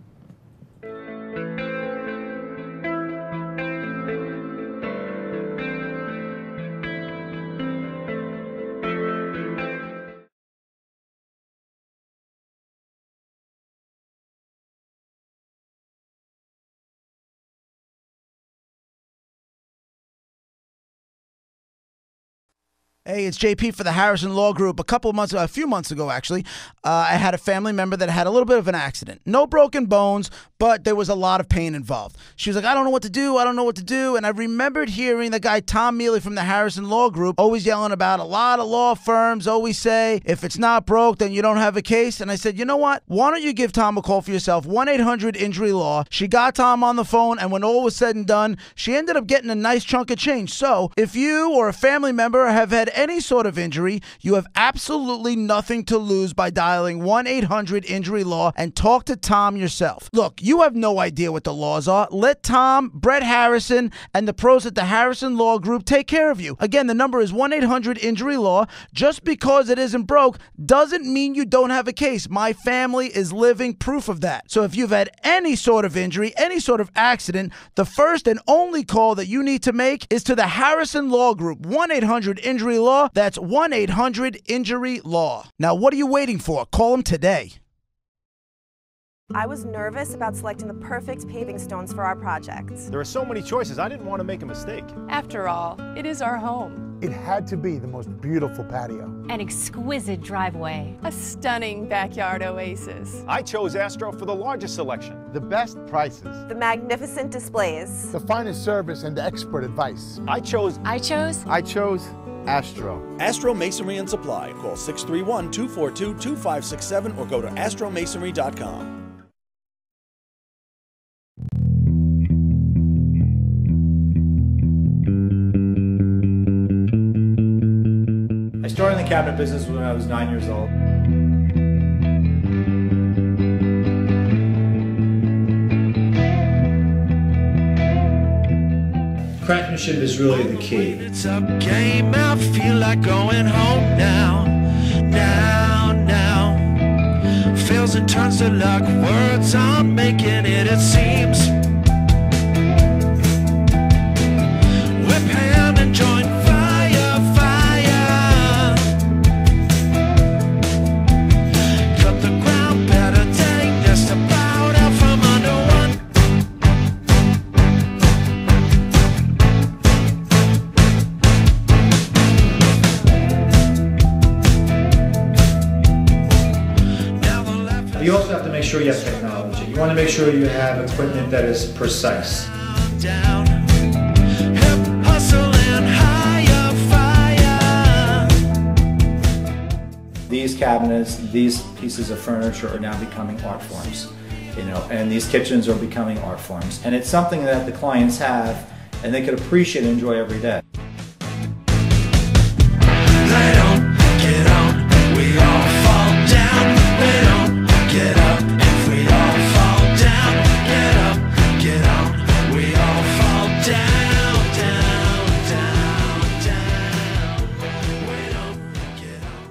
Hey, it's J P for the Harrison Law Group. A couple of months, a few months ago, actually, uh, I had a family member that had a little bit of an accident. No broken bones, but there was a lot of pain involved. She was like, I don't know what to do. I don't know what to do. And I remembered hearing the guy, Tom Mealy from the Harrison Law Group, always yelling about a lot of law firms always say, if it's not broke, then you don't have a case. And I said, you know what? Why don't you give Tom a call for yourself? one eight hundred injury law. She got Tom on the phone, and when all was said and done, she ended up getting a nice chunk of change. So if you or a family member have had any sort of injury, you have absolutely nothing to lose by dialing one eight hundred injury law and talk to Tom yourself. Look, you have no idea what the laws are. Let Tom, Brett Harrison, and the pros at the Harrison Law Group take care of you. Again, the number is one eight hundred injury law. Just because it isn't broke doesn't mean you don't have a case. My family is living proof of that. So if you've had any sort of injury, any sort of accident, the first and only call that you need to make is to the Harrison Law Group, one eight hundred injury law. That's one eight hundred injury law. Now, what are you waiting for? Call them today. I was nervous about selecting the perfect paving stones for our project. There are so many choices, I didn't want to make a mistake. After all, it is our home. It had to be the most beautiful patio. An exquisite driveway. A stunning backyard oasis. I chose Astro for the largest selection. The best prices. The magnificent displays. The finest service and expert advice. I chose... I chose... I chose... Astro. Astro Masonry and Supply. Call six three one, two four two, two five six seven or go to astro masonry dot com. I started in the cabinet business when I was nine years old. Craftsmanship is really the key. It's up game out, feel like going home now, now, now. Fails and turns to luck, words aren't making it, it seems. Whip hand and join fire, fire. Cut the ground better, dang, just about out from under one. You also have to make sure you have technology. You want to make sure you have equipment that is precise. Down, hip hustling higher, fire. These cabinets, these pieces of furniture are now becoming art forms, you know, and these kitchens are becoming art forms. And it's something that the clients have and they could appreciate and enjoy every day. They don't get on, we all fall down. They don't get up if we all fall down. Get up, get on, we all fall down, down, down, down. We don't get on.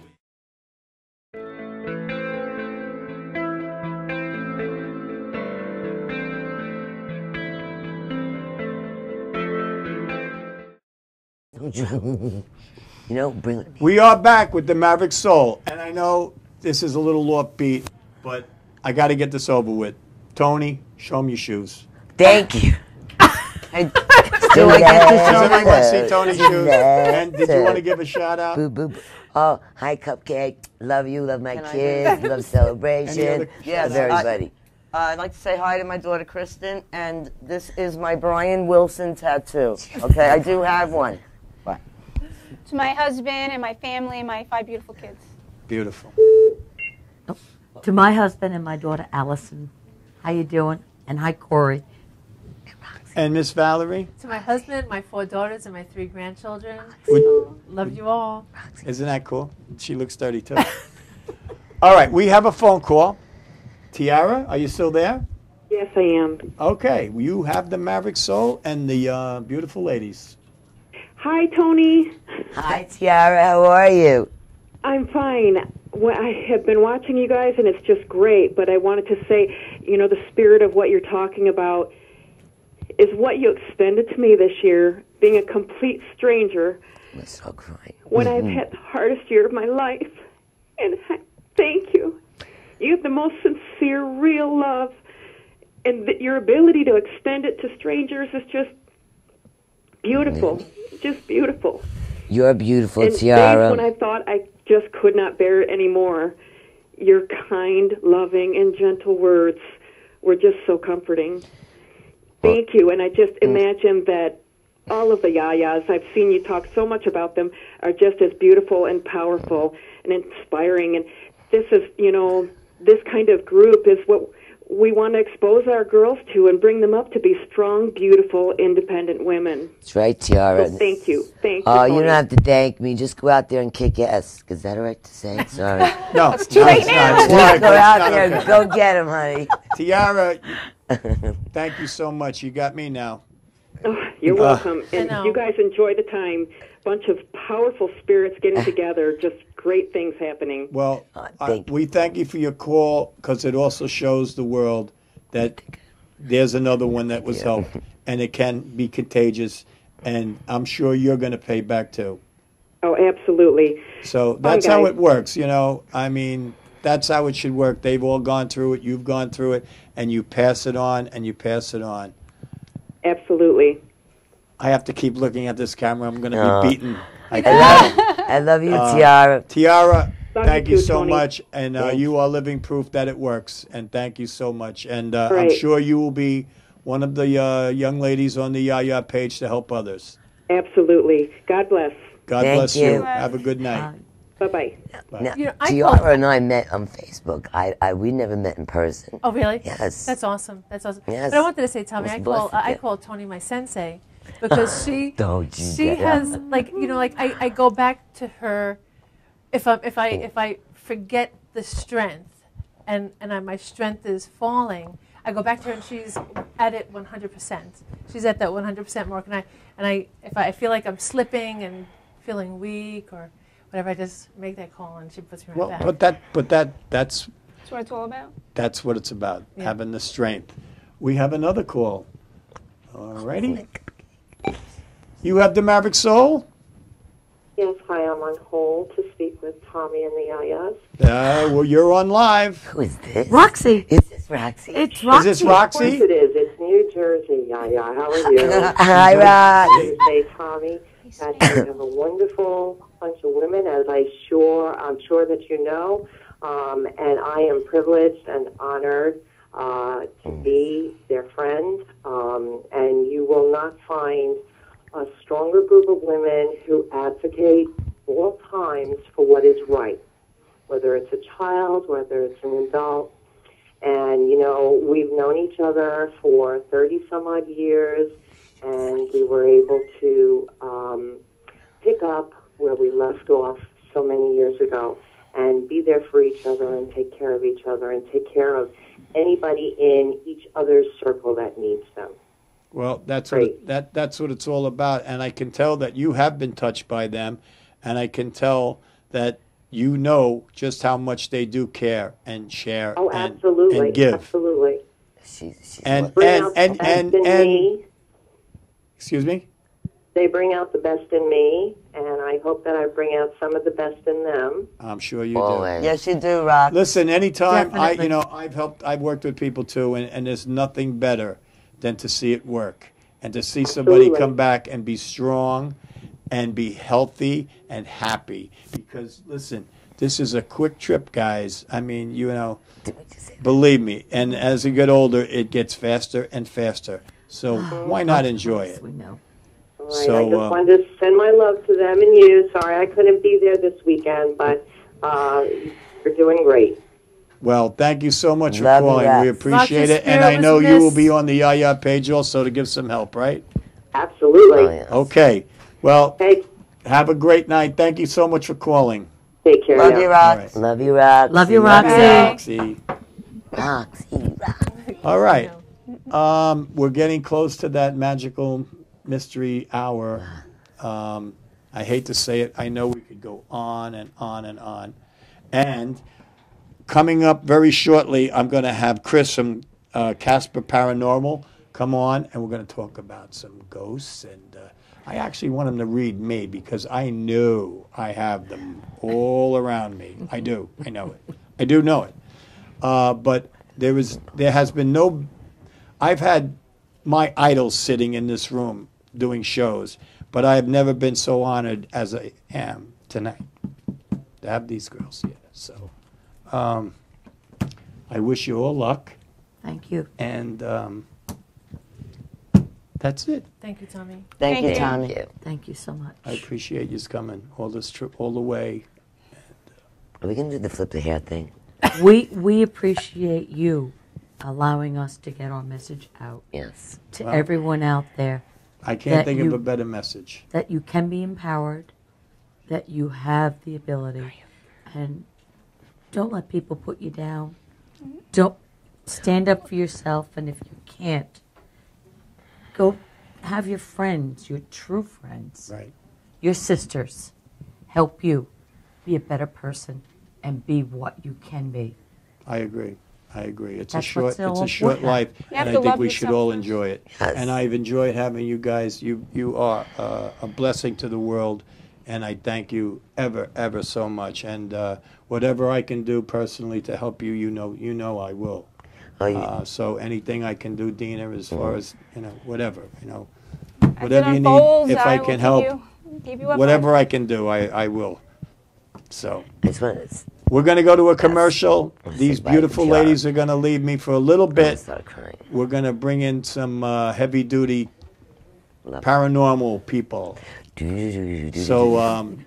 You know, bring. We are back with the Maverick Soul, and I know this is a little offbeat, but I got to get this over with. Tony, show me your shoes. Thank you. I, do I get to show Does anyone see Tony's shoes? And did you want to give a shout out? Boo, boo, boo. Oh, hi, Cupcake. Love you. Love my Can I kids. do- Love Celebration. Any other- Yes, Love everybody. Uh, I'd like to say hi to my daughter Kristen, and this is my Brian Wilson tattoo. Okay, I do have one. Bye. To my husband and my family and my five beautiful kids. Beautiful. To my husband and my daughter Allison, how you doing? And hi Corey. And Miss Valerie? To my husband, my four daughters, and my three grandchildren. Would- Love you all. Isn't that cool? She looks thirty-two. All right, we have a phone call. Tiara, are you still there? Yes, I am. Okay, you have the Maverick Soul and the uh, beautiful ladies. Hi, Tony. Hi, Tiara. How are you? I'm fine. Well, I have been watching you guys, and it's just great. But I wanted to say, you know, the spirit of what you're talking about is what you extended to me this year, being a complete stranger. I'm so crying. When I've had the hardest year of my life. And I, thank you. You have the most sincere, real love. And that your ability to extend it to strangers is just beautiful. Just beautiful. You're beautiful, And Tiara. days when I thought I just could not bear it anymore, your kind, loving, and gentle words were just so comforting. Thank you. And I just imagine that all of the Yayas, I've seen you talk so much about them, are just as beautiful and powerful and inspiring. And this is, you know, this kind of group is what we want to expose our girls to and bring them up to be strong, beautiful, independent women. That's right, Tiara. So thank you. Thank you. Oh, you Tony. don't have to thank me. Just go out there and kick ass. Is that all right to say? Sorry. No, It's too late now. Just Right, go but it's out not there. okay. Go get him, honey. Tiara, thank you so much. You got me now. Oh, you're Uh, welcome. and you guys enjoy the time. Bunch of powerful spirits getting together. Just great things happening. Well, I, we thank you for your call because it also shows the world that there's another one that was helped, and it can be contagious, and I'm sure you're going to pay back too. Oh, absolutely. So Fun, that's how guys. it works, you know. I mean, that's how it should work. They've all gone through it. You've gone through it, and you pass it on, and you pass it on. Absolutely. I have to keep looking at this camera. I'm going to Oh. be beaten. I love, I love you, Uh, Tiara. Tiara, Love thank you you too, so Tony. much, and uh, Thank you are living proof that it works. And thank you so much. And uh, I'm Right. sure you will be one of the uh, young ladies on the Yaya page to help others. Absolutely. God bless. God Thank bless you. you. Have a good night. Bye-bye. Now, You know, I Tiara call- and I met on Facebook. I, I we never met in person. Oh, really? Yes. That's awesome. That's awesome. Yes. But I wanted to say, Tommy, I I was call blessed I, I to- call Tony my sensei because she Don't you she get has that. like you know like I, I go back to her if I if I if I forget the strength and and I, my strength is falling. I go back to her and she's at it one hundred percent. She's at that one hundred percent mark, and I and I if I feel like I'm slipping and feeling weak or whatever, I just make that call and she puts me right Well, back. but that, but that, that's That's what it's all about. that's what it's about. Yeah. Having the strength. We have another call. All righty. You have the Maverick Soul. Yes, hi, I'm on hold to speak with Tommy and the Yayas. Uh, well, you're on live. Who is this? Roxy. Is this Roxy? It's Is this Of course Roxy? it is. It's New Jersey, Yaya. How are you? Hi, I Rox. want to say, Tommy, that you have a wonderful bunch of women, as I sure I'm sure that you know, um, and I am privileged and honored uh, to be their friend. Um, and you will not find a stronger group of women who advocate all times for what is right, whether it's a child, whether it's an adult. And, you know, we've known each other for thirty some odd years, and we were able to um, pick up where we left off so many years ago and be there for each other and take care of each other and take care of anybody in each other's circle that needs them. Well, that's what it, that that's what it's all about, and I can tell that you have been touched by them, and I can tell that you know just how much they do care and share Oh, and, absolutely. and give. Absolutely. She's, she's And Bring and out and the best and, in and, me. excuse me. They bring out the best in me, and I hope that I bring out some of the best in them. I'm sure you Always. do. Yes, you do, Rock. Listen, anytime I, Definitely. you know, I've helped, I've worked with people too, and, and there's nothing better than to see it work and to see somebody Absolutely. come back and be strong and be healthy and happy. Because listen, This is a quick trip, guys. I mean, you know, believe me. And as you get older, it gets faster and faster. So why not enjoy it? We know. All right, So, I just uh, wanted to send my love to them and you. Sorry I couldn't be there this weekend, but uh, you're doing great. Well, thank you so much for Love you, calling. Rex. We appreciate Lots of it. And I spirit know was you will missed. be on the Yaya page also to give some help, right? Absolutely. Okay. Well, have a great night. Thank you so much for calling. Take care. Love now. you, All Rox. right. Love you, Rox. Love you, Love you, Roxy. Roxy. Roxy. All right. Um, we're getting close to that magical mystery hour. Um, I hate to say it. I know we could go on and on and on. And coming up very shortly, I'm going to have Chris from uh, Casper Paranormal come on, and we're going to talk about some ghosts. And uh, I actually want him to read me because I know I have them all around me. I do. I know it. I do know it. Uh, but there is, there has been no. I've had my idols sitting in this room doing shows, but I have never been so honored as I am tonight to have these girls here. So um, I wish you all luck. Thank you. And um, that's it. Thank you, Tommy. Thank, Thank you, you. Tommy. Thank you so much. I appreciate you coming all this trip, all the way. Are we going to do the flip the hair thing? we we appreciate you allowing us to get our message out. Yes. To Well, everyone out there. I can't that think you, of a better message. That you can be empowered, that you have the ability, and don't let people put you down. Don't stand up for yourself, and if you can't, go have your friends, your true friends, right, your sisters, help you be a better person and be what you can be. I agree. I agree. It's That's a short. what's It's so a short important. life, You have and I to think love we should yourself all first. enjoy it. Yes. And I've enjoyed having you guys. You you are uh, a blessing to the world, and I thank you ever ever so much. And uh, whatever I can do personally to help you, you know, you know I will. Oh, you- uh, so anything I can do, Dina, as far Mhm. as you know, whatever you know, As it whatever you need, unfolds, if I I will can keep help, you- keep you up whatever I can do, I I will. So. It's when it's We're going to go to a commercial. Let's These say bye beautiful to Tiara. ladies are going to leave me for a little bit. start crying. We're going to bring in some uh, heavy-duty paranormal people. So um,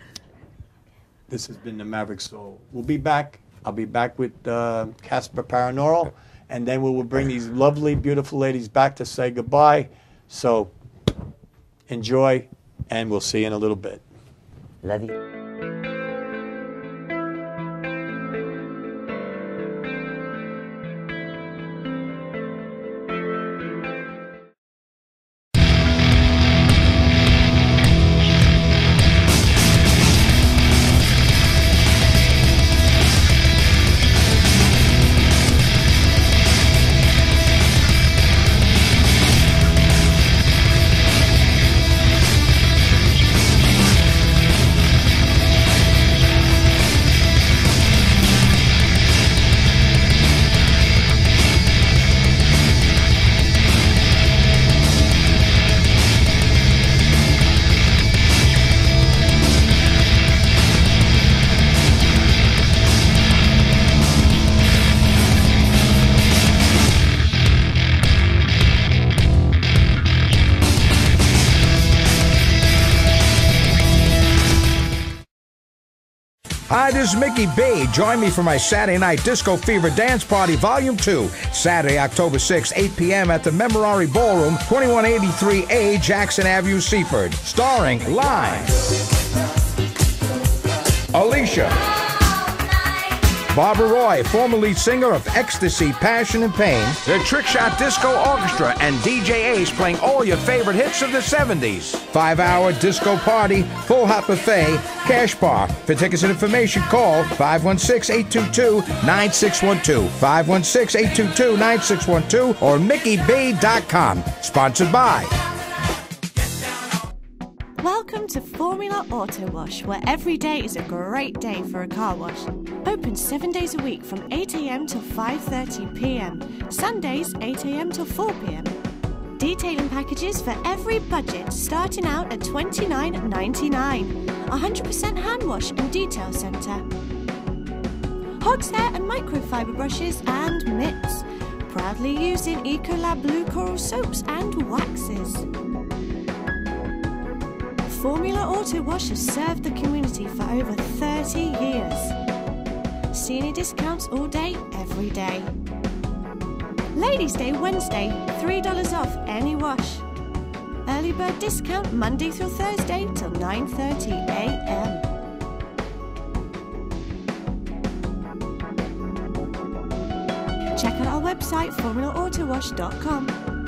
this has been the Maverick Soul. We'll be back. I'll be back with uh, Casper Paranormal, and then we will bring these lovely, beautiful ladies back to say goodbye. So enjoy, and we'll see you in a little bit. Love you. Hi, this is Mickey B. Join me for my Saturday Night Disco Fever Dance Party Volume two, Saturday, October sixth, eight p.m. at the Memorare Ballroom, twenty-one eighty-three A Jackson Avenue, Seaford. Starring live Alicia, Barbara Roy, former lead singer of Ecstasy, Passion and Pain, the Trick Shot Disco Orchestra, and D J Ace playing all your favorite hits of the seventies. Five-hour disco party, full hot buffet, cash bar. For tickets and information, call five one six, eight two two, nine six one two, five one six, eight two two, nine six one two, or mickey b dot com. Sponsored by... Welcome to Formula Auto Wash, where every day is a great day for a car wash. Open seven days a week from eight a.m. till five thirty p.m. Sundays eight a.m. till four p.m. Detailing packages for every budget, starting out at twenty-nine ninety-nine. one hundred percent hand wash and detail centre. Hog's hair and microfiber brushes and mitts. Proudly using Ecolab Blue Coral soaps and waxes. Formula Auto Wash has served the community for over thirty years. Senior discounts all day, every day. Ladies' Day Wednesday, three dollars off any wash. Early bird discount Monday through Thursday till nine thirty a m Check out our website, formula auto wash dot com.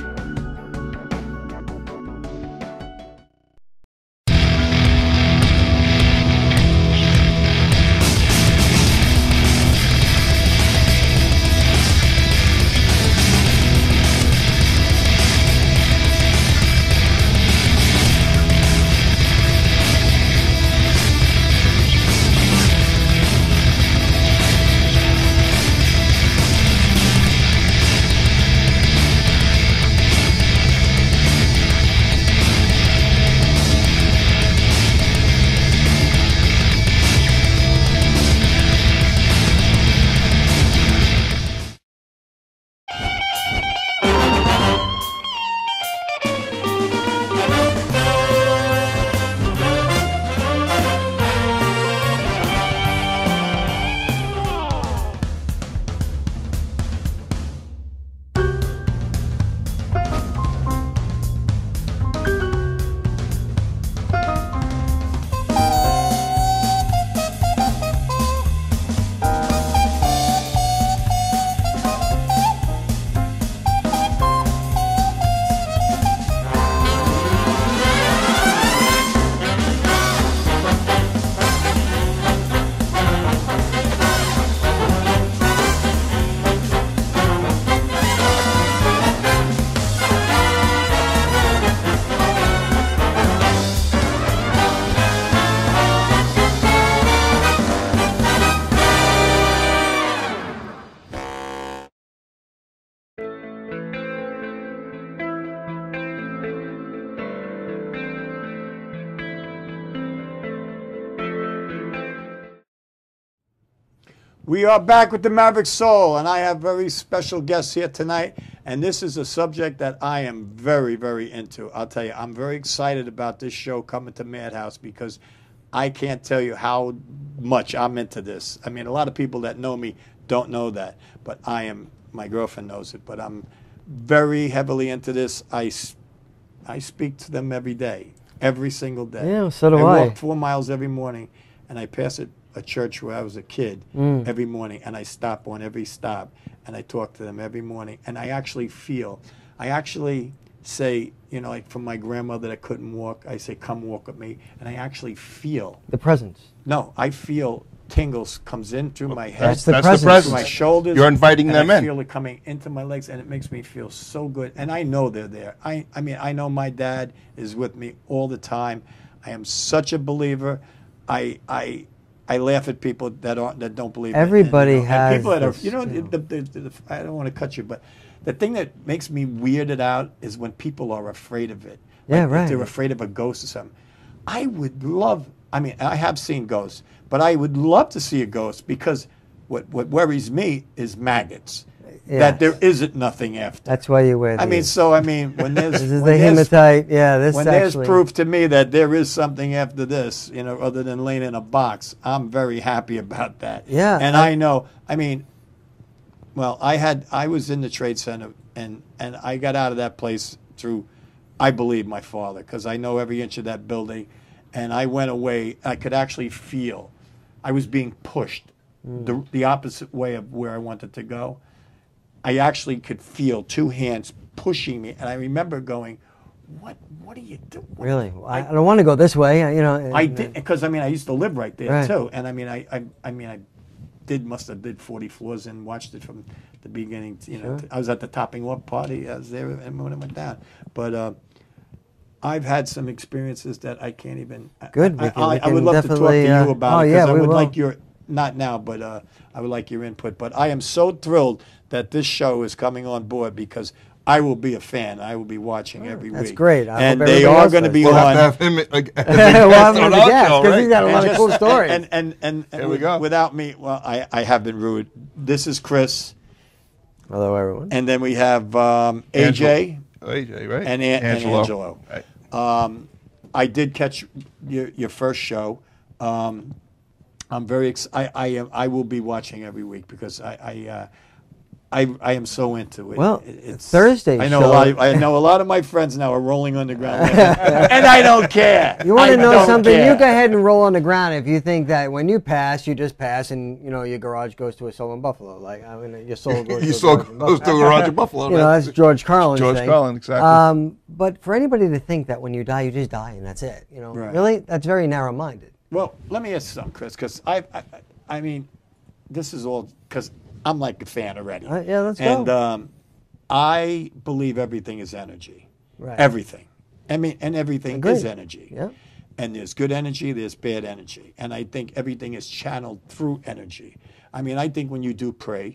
We are back with the Maverick Soul, and I have very special guests here tonight. And this is a subject that I am very, very into. I'll tell you, I'm very excited about this show coming to Madhouse because I can't tell you how much I'm into this. I mean, a lot of people that know me don't know that, but I am, my girlfriend knows it, but I'm very heavily into this. I, I speak to them every day, every single day. Yeah, so do I I. walk four miles every morning, and I pass it. a church where I was a kid Mm. every morning, and I stop on every stop, and I talk to them every morning, and I actually feel, I actually say, you know, like from my grandmother that couldn't walk, I say, come walk with me, and I actually feel. The presence. No, I feel tingles comes in through my head. That's the That's the presence. presence. My shoulders. You're inviting and them I in. feel it coming into my legs, and it makes me feel so good, and I know they're there. I, I mean, I know my dad is with me all the time. I am such a believer. I, I, I laugh at people that aren't that don't believe. Everybody it. And, you know, has and people that are. this, You know, you know. The, the, the, the, I don't want to cut you, but the thing that makes me weirded out is when people are afraid of it. Yeah, Like, if right. they're afraid of a ghost or something. I would love. I mean, I have seen ghosts, but I would love to see a ghost because what what worries me is maggots. Yeah. That there isn't nothing after. That's why you wear I mean, these. so I mean, when there's This is when the there's- hematite. Yeah, this when actually. there's proof to me that there is something after this, you know, other than laying in a box, I'm very happy about that. Yeah, and I- I, know. I mean, well, I had I was in the Trade Center, and and I got out of that place through, I believe, my father, because I know every inch of that building, and I went away. I could actually feel, I was being pushed, Mm. the the opposite way of where I wanted to go. I actually could feel two hands pushing me, and I remember going, "What? What are you doing?" Really, Well, I, I don't want to go this way. I- You know. I and, uh, did, because I mean I used to live right there Right. too, and I mean I, I I mean I did must have did forty floors and watched it from the beginning. To, you know, Sure. to- I was at the topping off party. I was there and when it went down, but. Uh, I've had some experiences that I can't even. I- Good, I, we can- I, we I would can love to talk to definitely, you uh, about oh, it because yeah, I we would will. like your not now, but uh, I would like your input. But I am so thrilled that this show is coming on board because I will be a fan. I will be watching every That's week. great. I and hope they everybody are else going to does. be We'll on. have to have him like, as a We'll have guest him on as a our guest, show, 'cause right? he's got a lot of cool stories. And and and, and There we go. without me, well, I, I have been rude. This is Chris. Hello, everyone. And then we have um, A J. Angelo. A J, right? And, An- Angelo. and Angelo. Right. Um, I did catch your, your first show. Um, I'm very ex- I, I am I will be watching every week because I I, uh, I, I am so into it. Well, it's Thursday I know show- a lot. Of, I know a lot of my friends now are rolling on the ground, and I don't care. You want I to know don't something? care. You go ahead and roll on the ground if you think that when you pass, you just pass, and you know your garage goes to a soul in Buffalo. Like I mean, your soul goes Your to soul a garage in goes to a garage in Buffalo, You know, right? that's George Carlin. George thing. Carlin, exactly. Um, but for anybody to think that when you die, you just die and that's it, you know, Right. really, that's very narrow-minded. Well, let me ask you something, Chris, because I, I, I mean, this is all because I'm like a fan already. Uh, yeah, let's go. And um, I believe everything is energy. Right. Everything. I mean, and everything Agreed. is energy. Yeah. And there's good energy, there's bad energy. And I think everything is channeled through energy. I mean, I think when you do pray,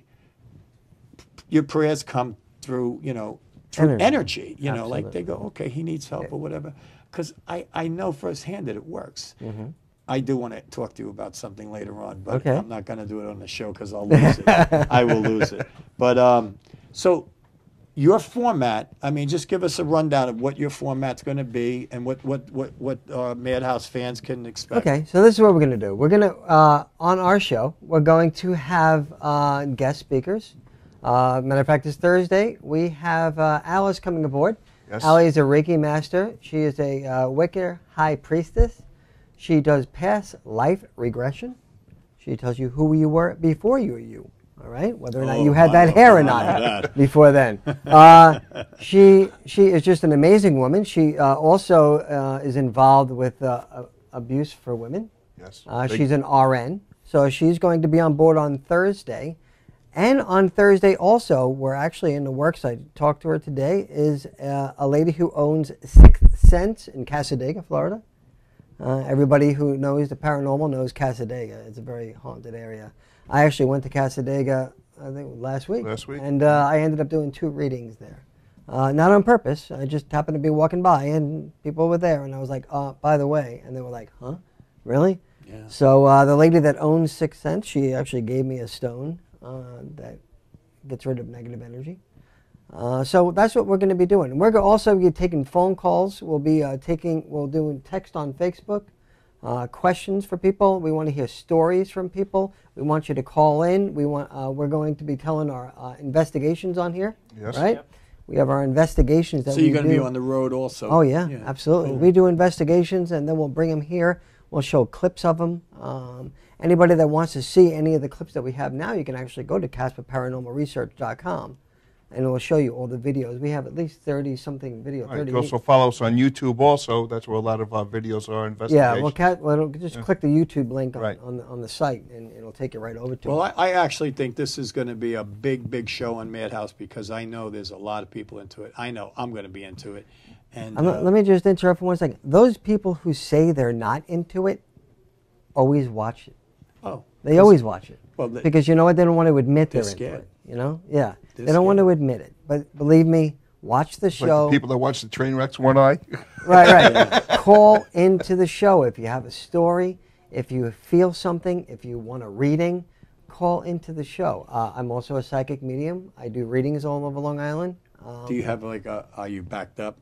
your prayers come through, you know, through energy. Energy. You know, like Absolutely. they go, okay, he needs help or whatever. Because I, I know firsthand that it works. Mhm. I do want to talk to you about something later on, but Okay. I'm not going to do it on the show because I'll lose it. I will lose it. But um, so your format, I mean, just give us a rundown of what your format's going to be and what what what what uh, Madhouse fans can expect. Okay, so this is what we're going to do. We're going to, uh, on our show, we're going to have uh, guest speakers. Uh, matter of fact, this Thursday, we have uh, Alice coming aboard. Yes. Allie is a Reiki master. She is a uh, Wicca high priestess. She does past life regression. She tells you who you were before you were you. All right, whether or not Oh, you had I that love hair or that. I love not that. before then. Uh, she she is just an amazing woman. She uh, also uh, is involved with uh, uh, abuse for women. Yes. Uh, Big- she's an R N, so she's going to be on board on Thursday. And on Thursday also, we're actually in the works, I talked to her today, is uh, a lady who owns Sixth Sense in Casadega, Florida. Uh, everybody who knows the paranormal knows Casadega. It's a very haunted area. I actually went to Casadega, I think, last week. Last week. And uh, I ended up doing two readings there. Uh, not on purpose. I just happened to be walking by, and people were there. And I was like, uh, by the way. And they were like, huh? Really? Yeah. So uh, the lady that owns Sixth Sense, she actually gave me a stone uh, that gets rid of negative energy. Uh, so that's what we're going to be doing. We're going to also be taking phone calls. We'll be uh, taking, we'll do text on Facebook, uh, questions for people. We want to hear stories from people. We want you to call in. We want, uh, we're going to be telling our uh, investigations on here. Yes. Right? Yep. We have our investigations that So we you're going to be do. on the road also. Oh, yeah, Yeah. absolutely. Cool. We do investigations, and then we'll bring them here. We'll show clips of them. Um, anybody that wants to see any of the clips that we have now, you can actually go to casper paranormal research dot com, and it will show you all the videos. We have at least thirty-something videos. Right, you can thirty-eight. also follow us on YouTube also. That's where a lot of our videos are, investigations. Yeah, well, Cat, well it'll- just Yeah. click the YouTube link on, Right. on, the, on the site, and it'll take you right over to Well, it. I, I actually think this is going to be a big, big show on Madhouse because I know there's a lot of people into it. I know I'm going to be into it. And I'm not- uh, let me just interrupt for one second. Those people who say they're not into it always watch it. Oh. They always watch it. Well, they- because you know what? They don't want to admit They're they're into scared. it. You know? Yeah. They're they don't want to admit it. But believe me, watch the Like show. the people that watch the train wrecks one eye. Right, right. Call into the show if you have a story, if you feel something, if you want a reading, call into the show. Uh, I'm also a psychic medium. I do readings all over Long Island. Um, do you have like a, are you backed up?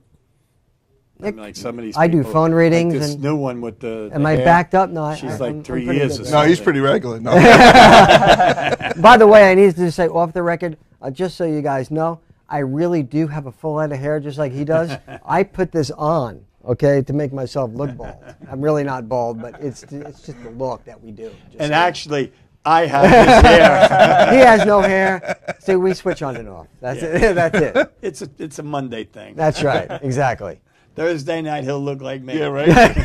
I mean, like some of these I do people, phone readings Like this and- new one with the. Am the I hair, backed up? No, I- She's I- like I'm- three I'm pretty years. good or at No, he's something. pretty regular. No. By the way, I need to say off the record, uh, just so you guys know, I really do have a full head of hair just like he does. I put this on, okay, to make myself look bald. I'm really not bald, but it's it's just the look that we do. Just And so- actually, I have his hair. He has no hair. See, we switch on and off. That's Yeah. it. That's it. It's a it's a Monday thing. That's right. Exactly. Thursday night he'll look like me. Yeah, right.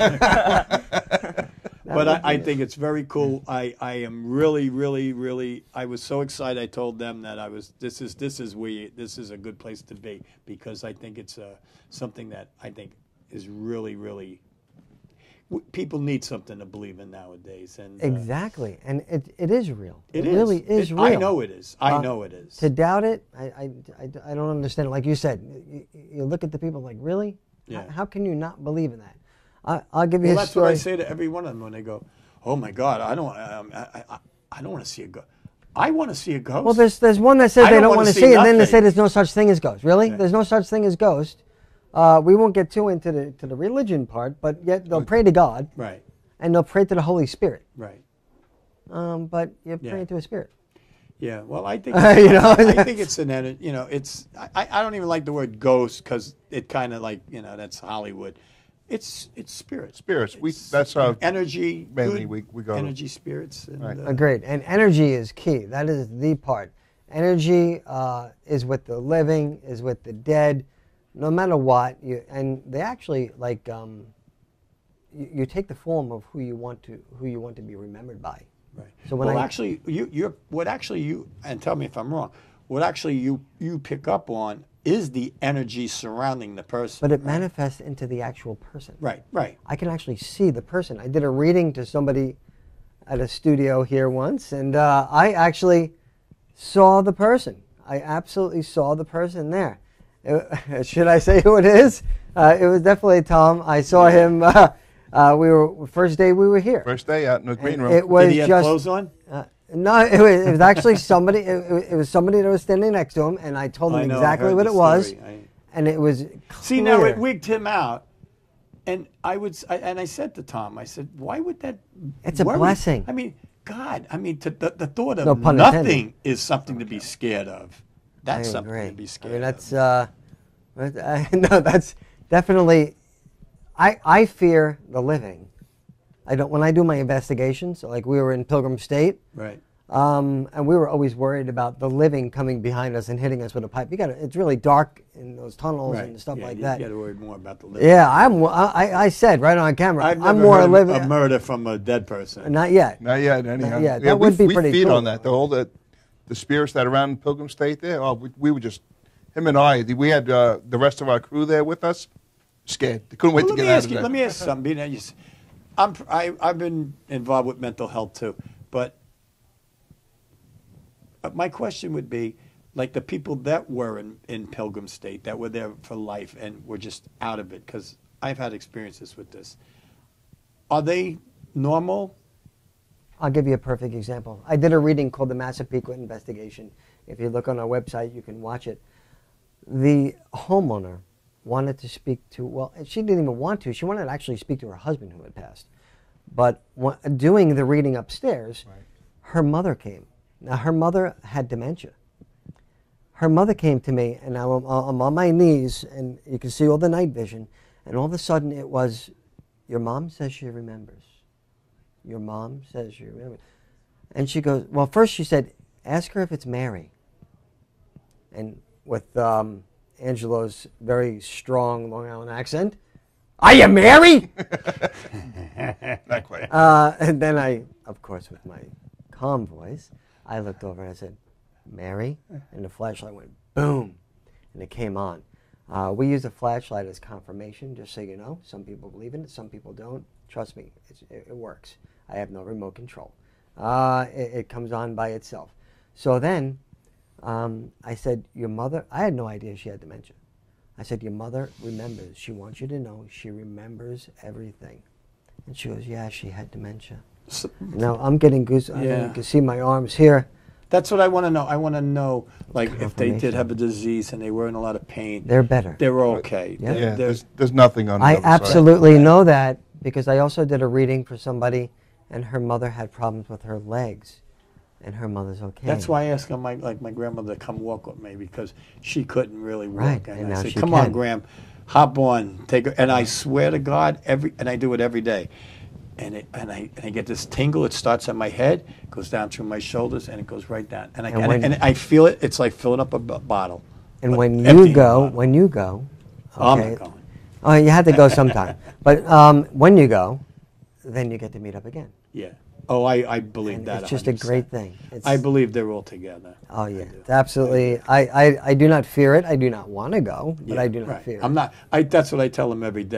But I, I think it's very cool. I, I am really, really, really. I was so excited. I told them that I was. This is this is we. This is a good place to be because I think it's uh, something that I think is really, really w- people need something to believe in nowadays. And uh, Exactly, and it it is real. It It, is. really is It- real. I know it is. I Uh, know it is. To doubt it, I, I, I, I don't understand it. Like you said, you, you look at the people like, really? Yeah. How, how can you not believe in that? I, I'll give you well, a that's story. what I say to every one of them when they go, "Oh my God, I don't, um, I, I, I don't want to see a ghost. I want to see a ghost." Well, there's there's one that says I they don't don't wanna want to see see it, and then they nothing. say there's no such thing as ghost. Really? There's no such thing as ghost. Uh, we won't get too into the to the religion part, but yet they'll pray to God, Right. and they'll pray to the Holy Spirit. Right. Um, but you're Yeah. praying to a spirit. Yeah, well, I think You know, I, I that's- think it's an energy. You know, it's I, I don't even like the word ghost because it kind of like you know that's Hollywood. It's it's spirit. Spirits. We that's our energy. mainly good we we go to. energy spirits. And, Right. uh, Agreed. And energy is key. That is the part. Energy uh, is with the living, is with the dead, no matter what. You, and they actually like um, you, you take the form of who you want to who you want to be remembered by. Right. So when well, I actually, you you're what actually you and tell me if I'm wrong. What actually you you pick up on is the energy surrounding the person. but it right? manifests into the actual person. Right. Right. I can actually see the person. I did a reading to somebody at a studio here once, and uh, I actually saw the person. I absolutely saw the person there. It- should I say who it is? Uh, it was definitely Tom. I saw him. Uh, uh, we were first day we were here. First day out in the green And room. It was Did he have just clothes on? Uh, no, it was, it was actually somebody. It, it was somebody that was standing next to him, and I told him I know, I exactly heard what the it was, story. I- and it was See, now clear. it wigged him out, and I would, s- I, and I said to Tom, I said, "Why would that?" It's a worry? blessing. I mean, God, I mean, to, the, the thought of No pun nothing intended. is something to be scared of. That's I something agree. to be I scared mean, of. that's uh, but, uh, no, that's definitely. I I fear the living. I don't. When I do my investigations, like we were in Pilgrim State, Right. um, and we were always worried about the living coming behind us and hitting us with a pipe. You got it's really dark in those tunnels Right. and stuff yeah, like you that. got to worry more about the living. Yeah, I'm. I, I said right on camera. I've I'm never more heard living. a murder from a dead person. Not yet. Not yet, anyhow. Yeah, Yeah, that we, would be we pretty feed cool. on that. The whole the, the spirits that are around Pilgrim State there. Oh, we, we were just him and I. We had uh, the rest of our crew there with us. Scared. They couldn't wait Well, to let get me out ask of you. there. Let me ask you something. Being that you s- I'm, I, I've been involved with mental health too, but uh, my question would be, like the people that were in, in Pilgrim State, that were there for life and were just out of it, because I've had experiences with this. Are they normal? I'll give you a perfect example. I did a reading called the Massapequa Investigation. If you look on our website, you can watch it. The homeowner wanted to speak to, well, she didn't even want to. She wanted to actually speak to her husband who had passed. But wa- doing the reading upstairs, her mother came. Now, her mother had dementia. Her mother came to me, and now I'm, I'm on my knees, and you can see all the night vision. And all of a sudden, it was, your mom says she remembers. Your mom says she remembers. And she goes, well, first she said, ask her if it's Mary. And with um, Angelo's very strong Long Island accent, are you Mary? Not quite. Uh, and then I, of course, with my calm voice, I looked over and I said, Mary? And the flashlight went boom, and it came on. Uh, we use a flashlight as confirmation, just so you know. Some people believe in it, some people don't. Trust me, it's, it, it works. I have no remote control. Uh, it, it comes on by itself. So then um, I said, your mother, I had no idea she had dementia. I said, your mother remembers. She wants you to know she remembers everything. And she goes, yeah, she had dementia. So, Now I'm getting goose. I Yeah. you can see my arms here. That's what I want to know. I want to know, like, if they did Confirmation. have a disease and they were in a lot of pain. They're better. They were okay. Yeah. They're- Yeah, they're- there's, there's nothing on the I other side. absolutely know that because I also did a reading for somebody, and her mother had problems with her legs, and her mother's okay. That's why I asked my like my grandmother to come walk with me because she couldn't really walk. Right, And, and I now said, she "Come on, can. Graham, hop on, take." A, and I swear to God, every and I do it every day, and it and I and I get this tingle. It starts at my head, goes down through my shoulders, and it goes right down. And I And and, when- and I feel it. It's like filling up a b- bottle. And but when emptying you the go, bottle. when you go, I'm okay. not going. Oh, you had to go sometime. But um, when you go, then you get to meet up again. Yeah. Oh, I, I believe And that. it's just a one hundred percent. great thing. It's, I believe they're all together. Oh yeah, it's absolutely. I, I, I do not fear it. I do not want to go, but Yeah, I do not right. fear it. I'm not. I. That's what I tell them every day.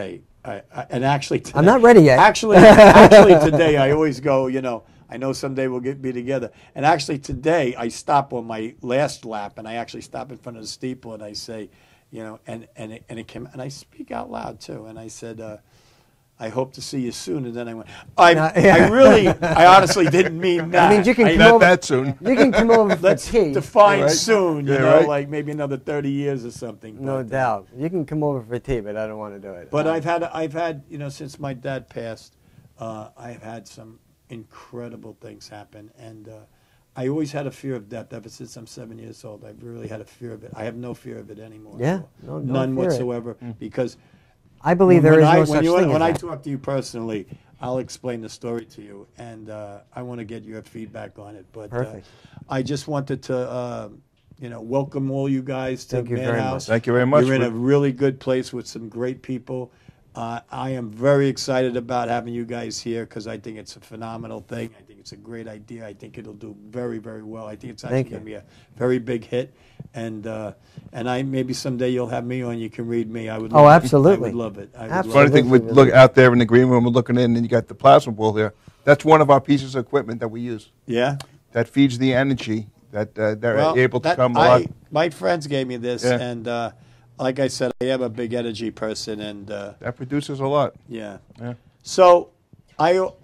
I, I, and actually, today, I'm not ready yet. Actually, actually today I always go. You know, I know someday we'll get be together. And actually today I stop on my last lap, and I actually stop in front of the steeple, and I say, you know, and and it, and it came, and I speak out loud too, and I said, uh, I hope to see you soon. And then I went, I, No, yeah. I really, I honestly didn't mean that. I mean, you can I, come Not over, that soon. You can come over for Let's tea. define Yeah, right. soon, you Yeah, know, right. like maybe another thirty years or something. No but, uh, doubt. You can come over for tea, but I don't want to do it. But Uh, I've had, I've had, you know, since my dad passed, uh, I've had some incredible things happen, and uh, I always had a fear of death ever since I'm seven years old. I've really had a fear of it. I have no fear of it anymore. Yeah, no- don't none fear it. whatsoever, because I believe when there is I, no when such you, thing When as I that. talk to you personally, I'll explain the story to you, and uh, I want to get your feedback on it. But Perfect. Uh, I just wanted to, uh, you know, welcome all you guys to Thank you very Madhouse. much. Thank you very much. You're in a We- really good place with some great people. Uh, I am very excited about having you guys here because I think it's a phenomenal thing. I think it's a great idea. I think it'll do very, very well. I think it's actually Thank you. going to be a very big hit, and uh, and I maybe someday you'll have me on. You can read me. I would. Oh, love it. absolutely. I would love it. I would Absolutely. love Funny thing, we Absolutely. look out there in the green room, we're looking in, and you got the plasma ball there. That's one of our pieces of equipment that we use. Yeah. That feeds the energy that uh, they're Well, able to that- come a I, lot. my friends gave me this, Yeah. and uh, like I said, I am a big energy person, and uh, That produces a lot. yeah. Yeah. So I. Don't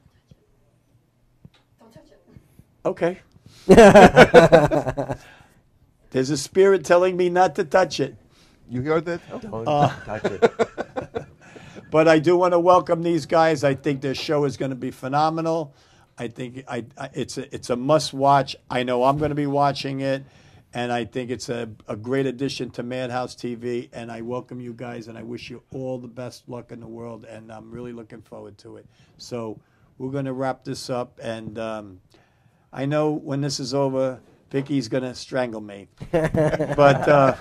touch it. Okay. There's a spirit telling me not to touch it. You heard that? Don't Uh, touch it. But I do want to welcome these guys. I think their show is going to be phenomenal. I think I, I, it's a, it's a must watch. I know I'm going to be watching it, and I think it's a, a great addition to Madhouse T V. And I welcome you guys, and I wish you all the best luck in the world. And I'm really looking forward to it. So we're going to wrap this up, and um, I know when this is over, Vicky's going to strangle me. But uh,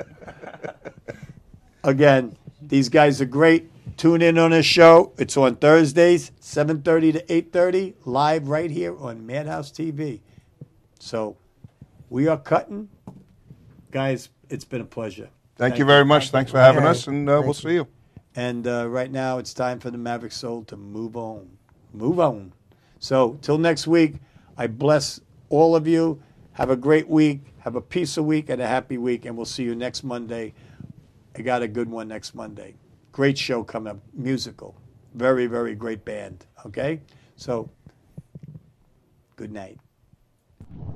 again, these guys are great. Tune in on this show. It's on Thursdays, seven thirty to eight thirty, live right here on Madhouse T V. So we are cutting. Guys, it's been a pleasure. Thank, you very much. Thanks for having us, and uh, we'll see you. And uh, right now, it's time for the Maverick Soul to move on. Move on. So, till next week, I bless all of you. Have a great week. Have a peaceful week and a happy week. And we'll see you next Monday. I got a good one next Monday. Great show coming up. Musical. Very, very great band. Okay? So, good night.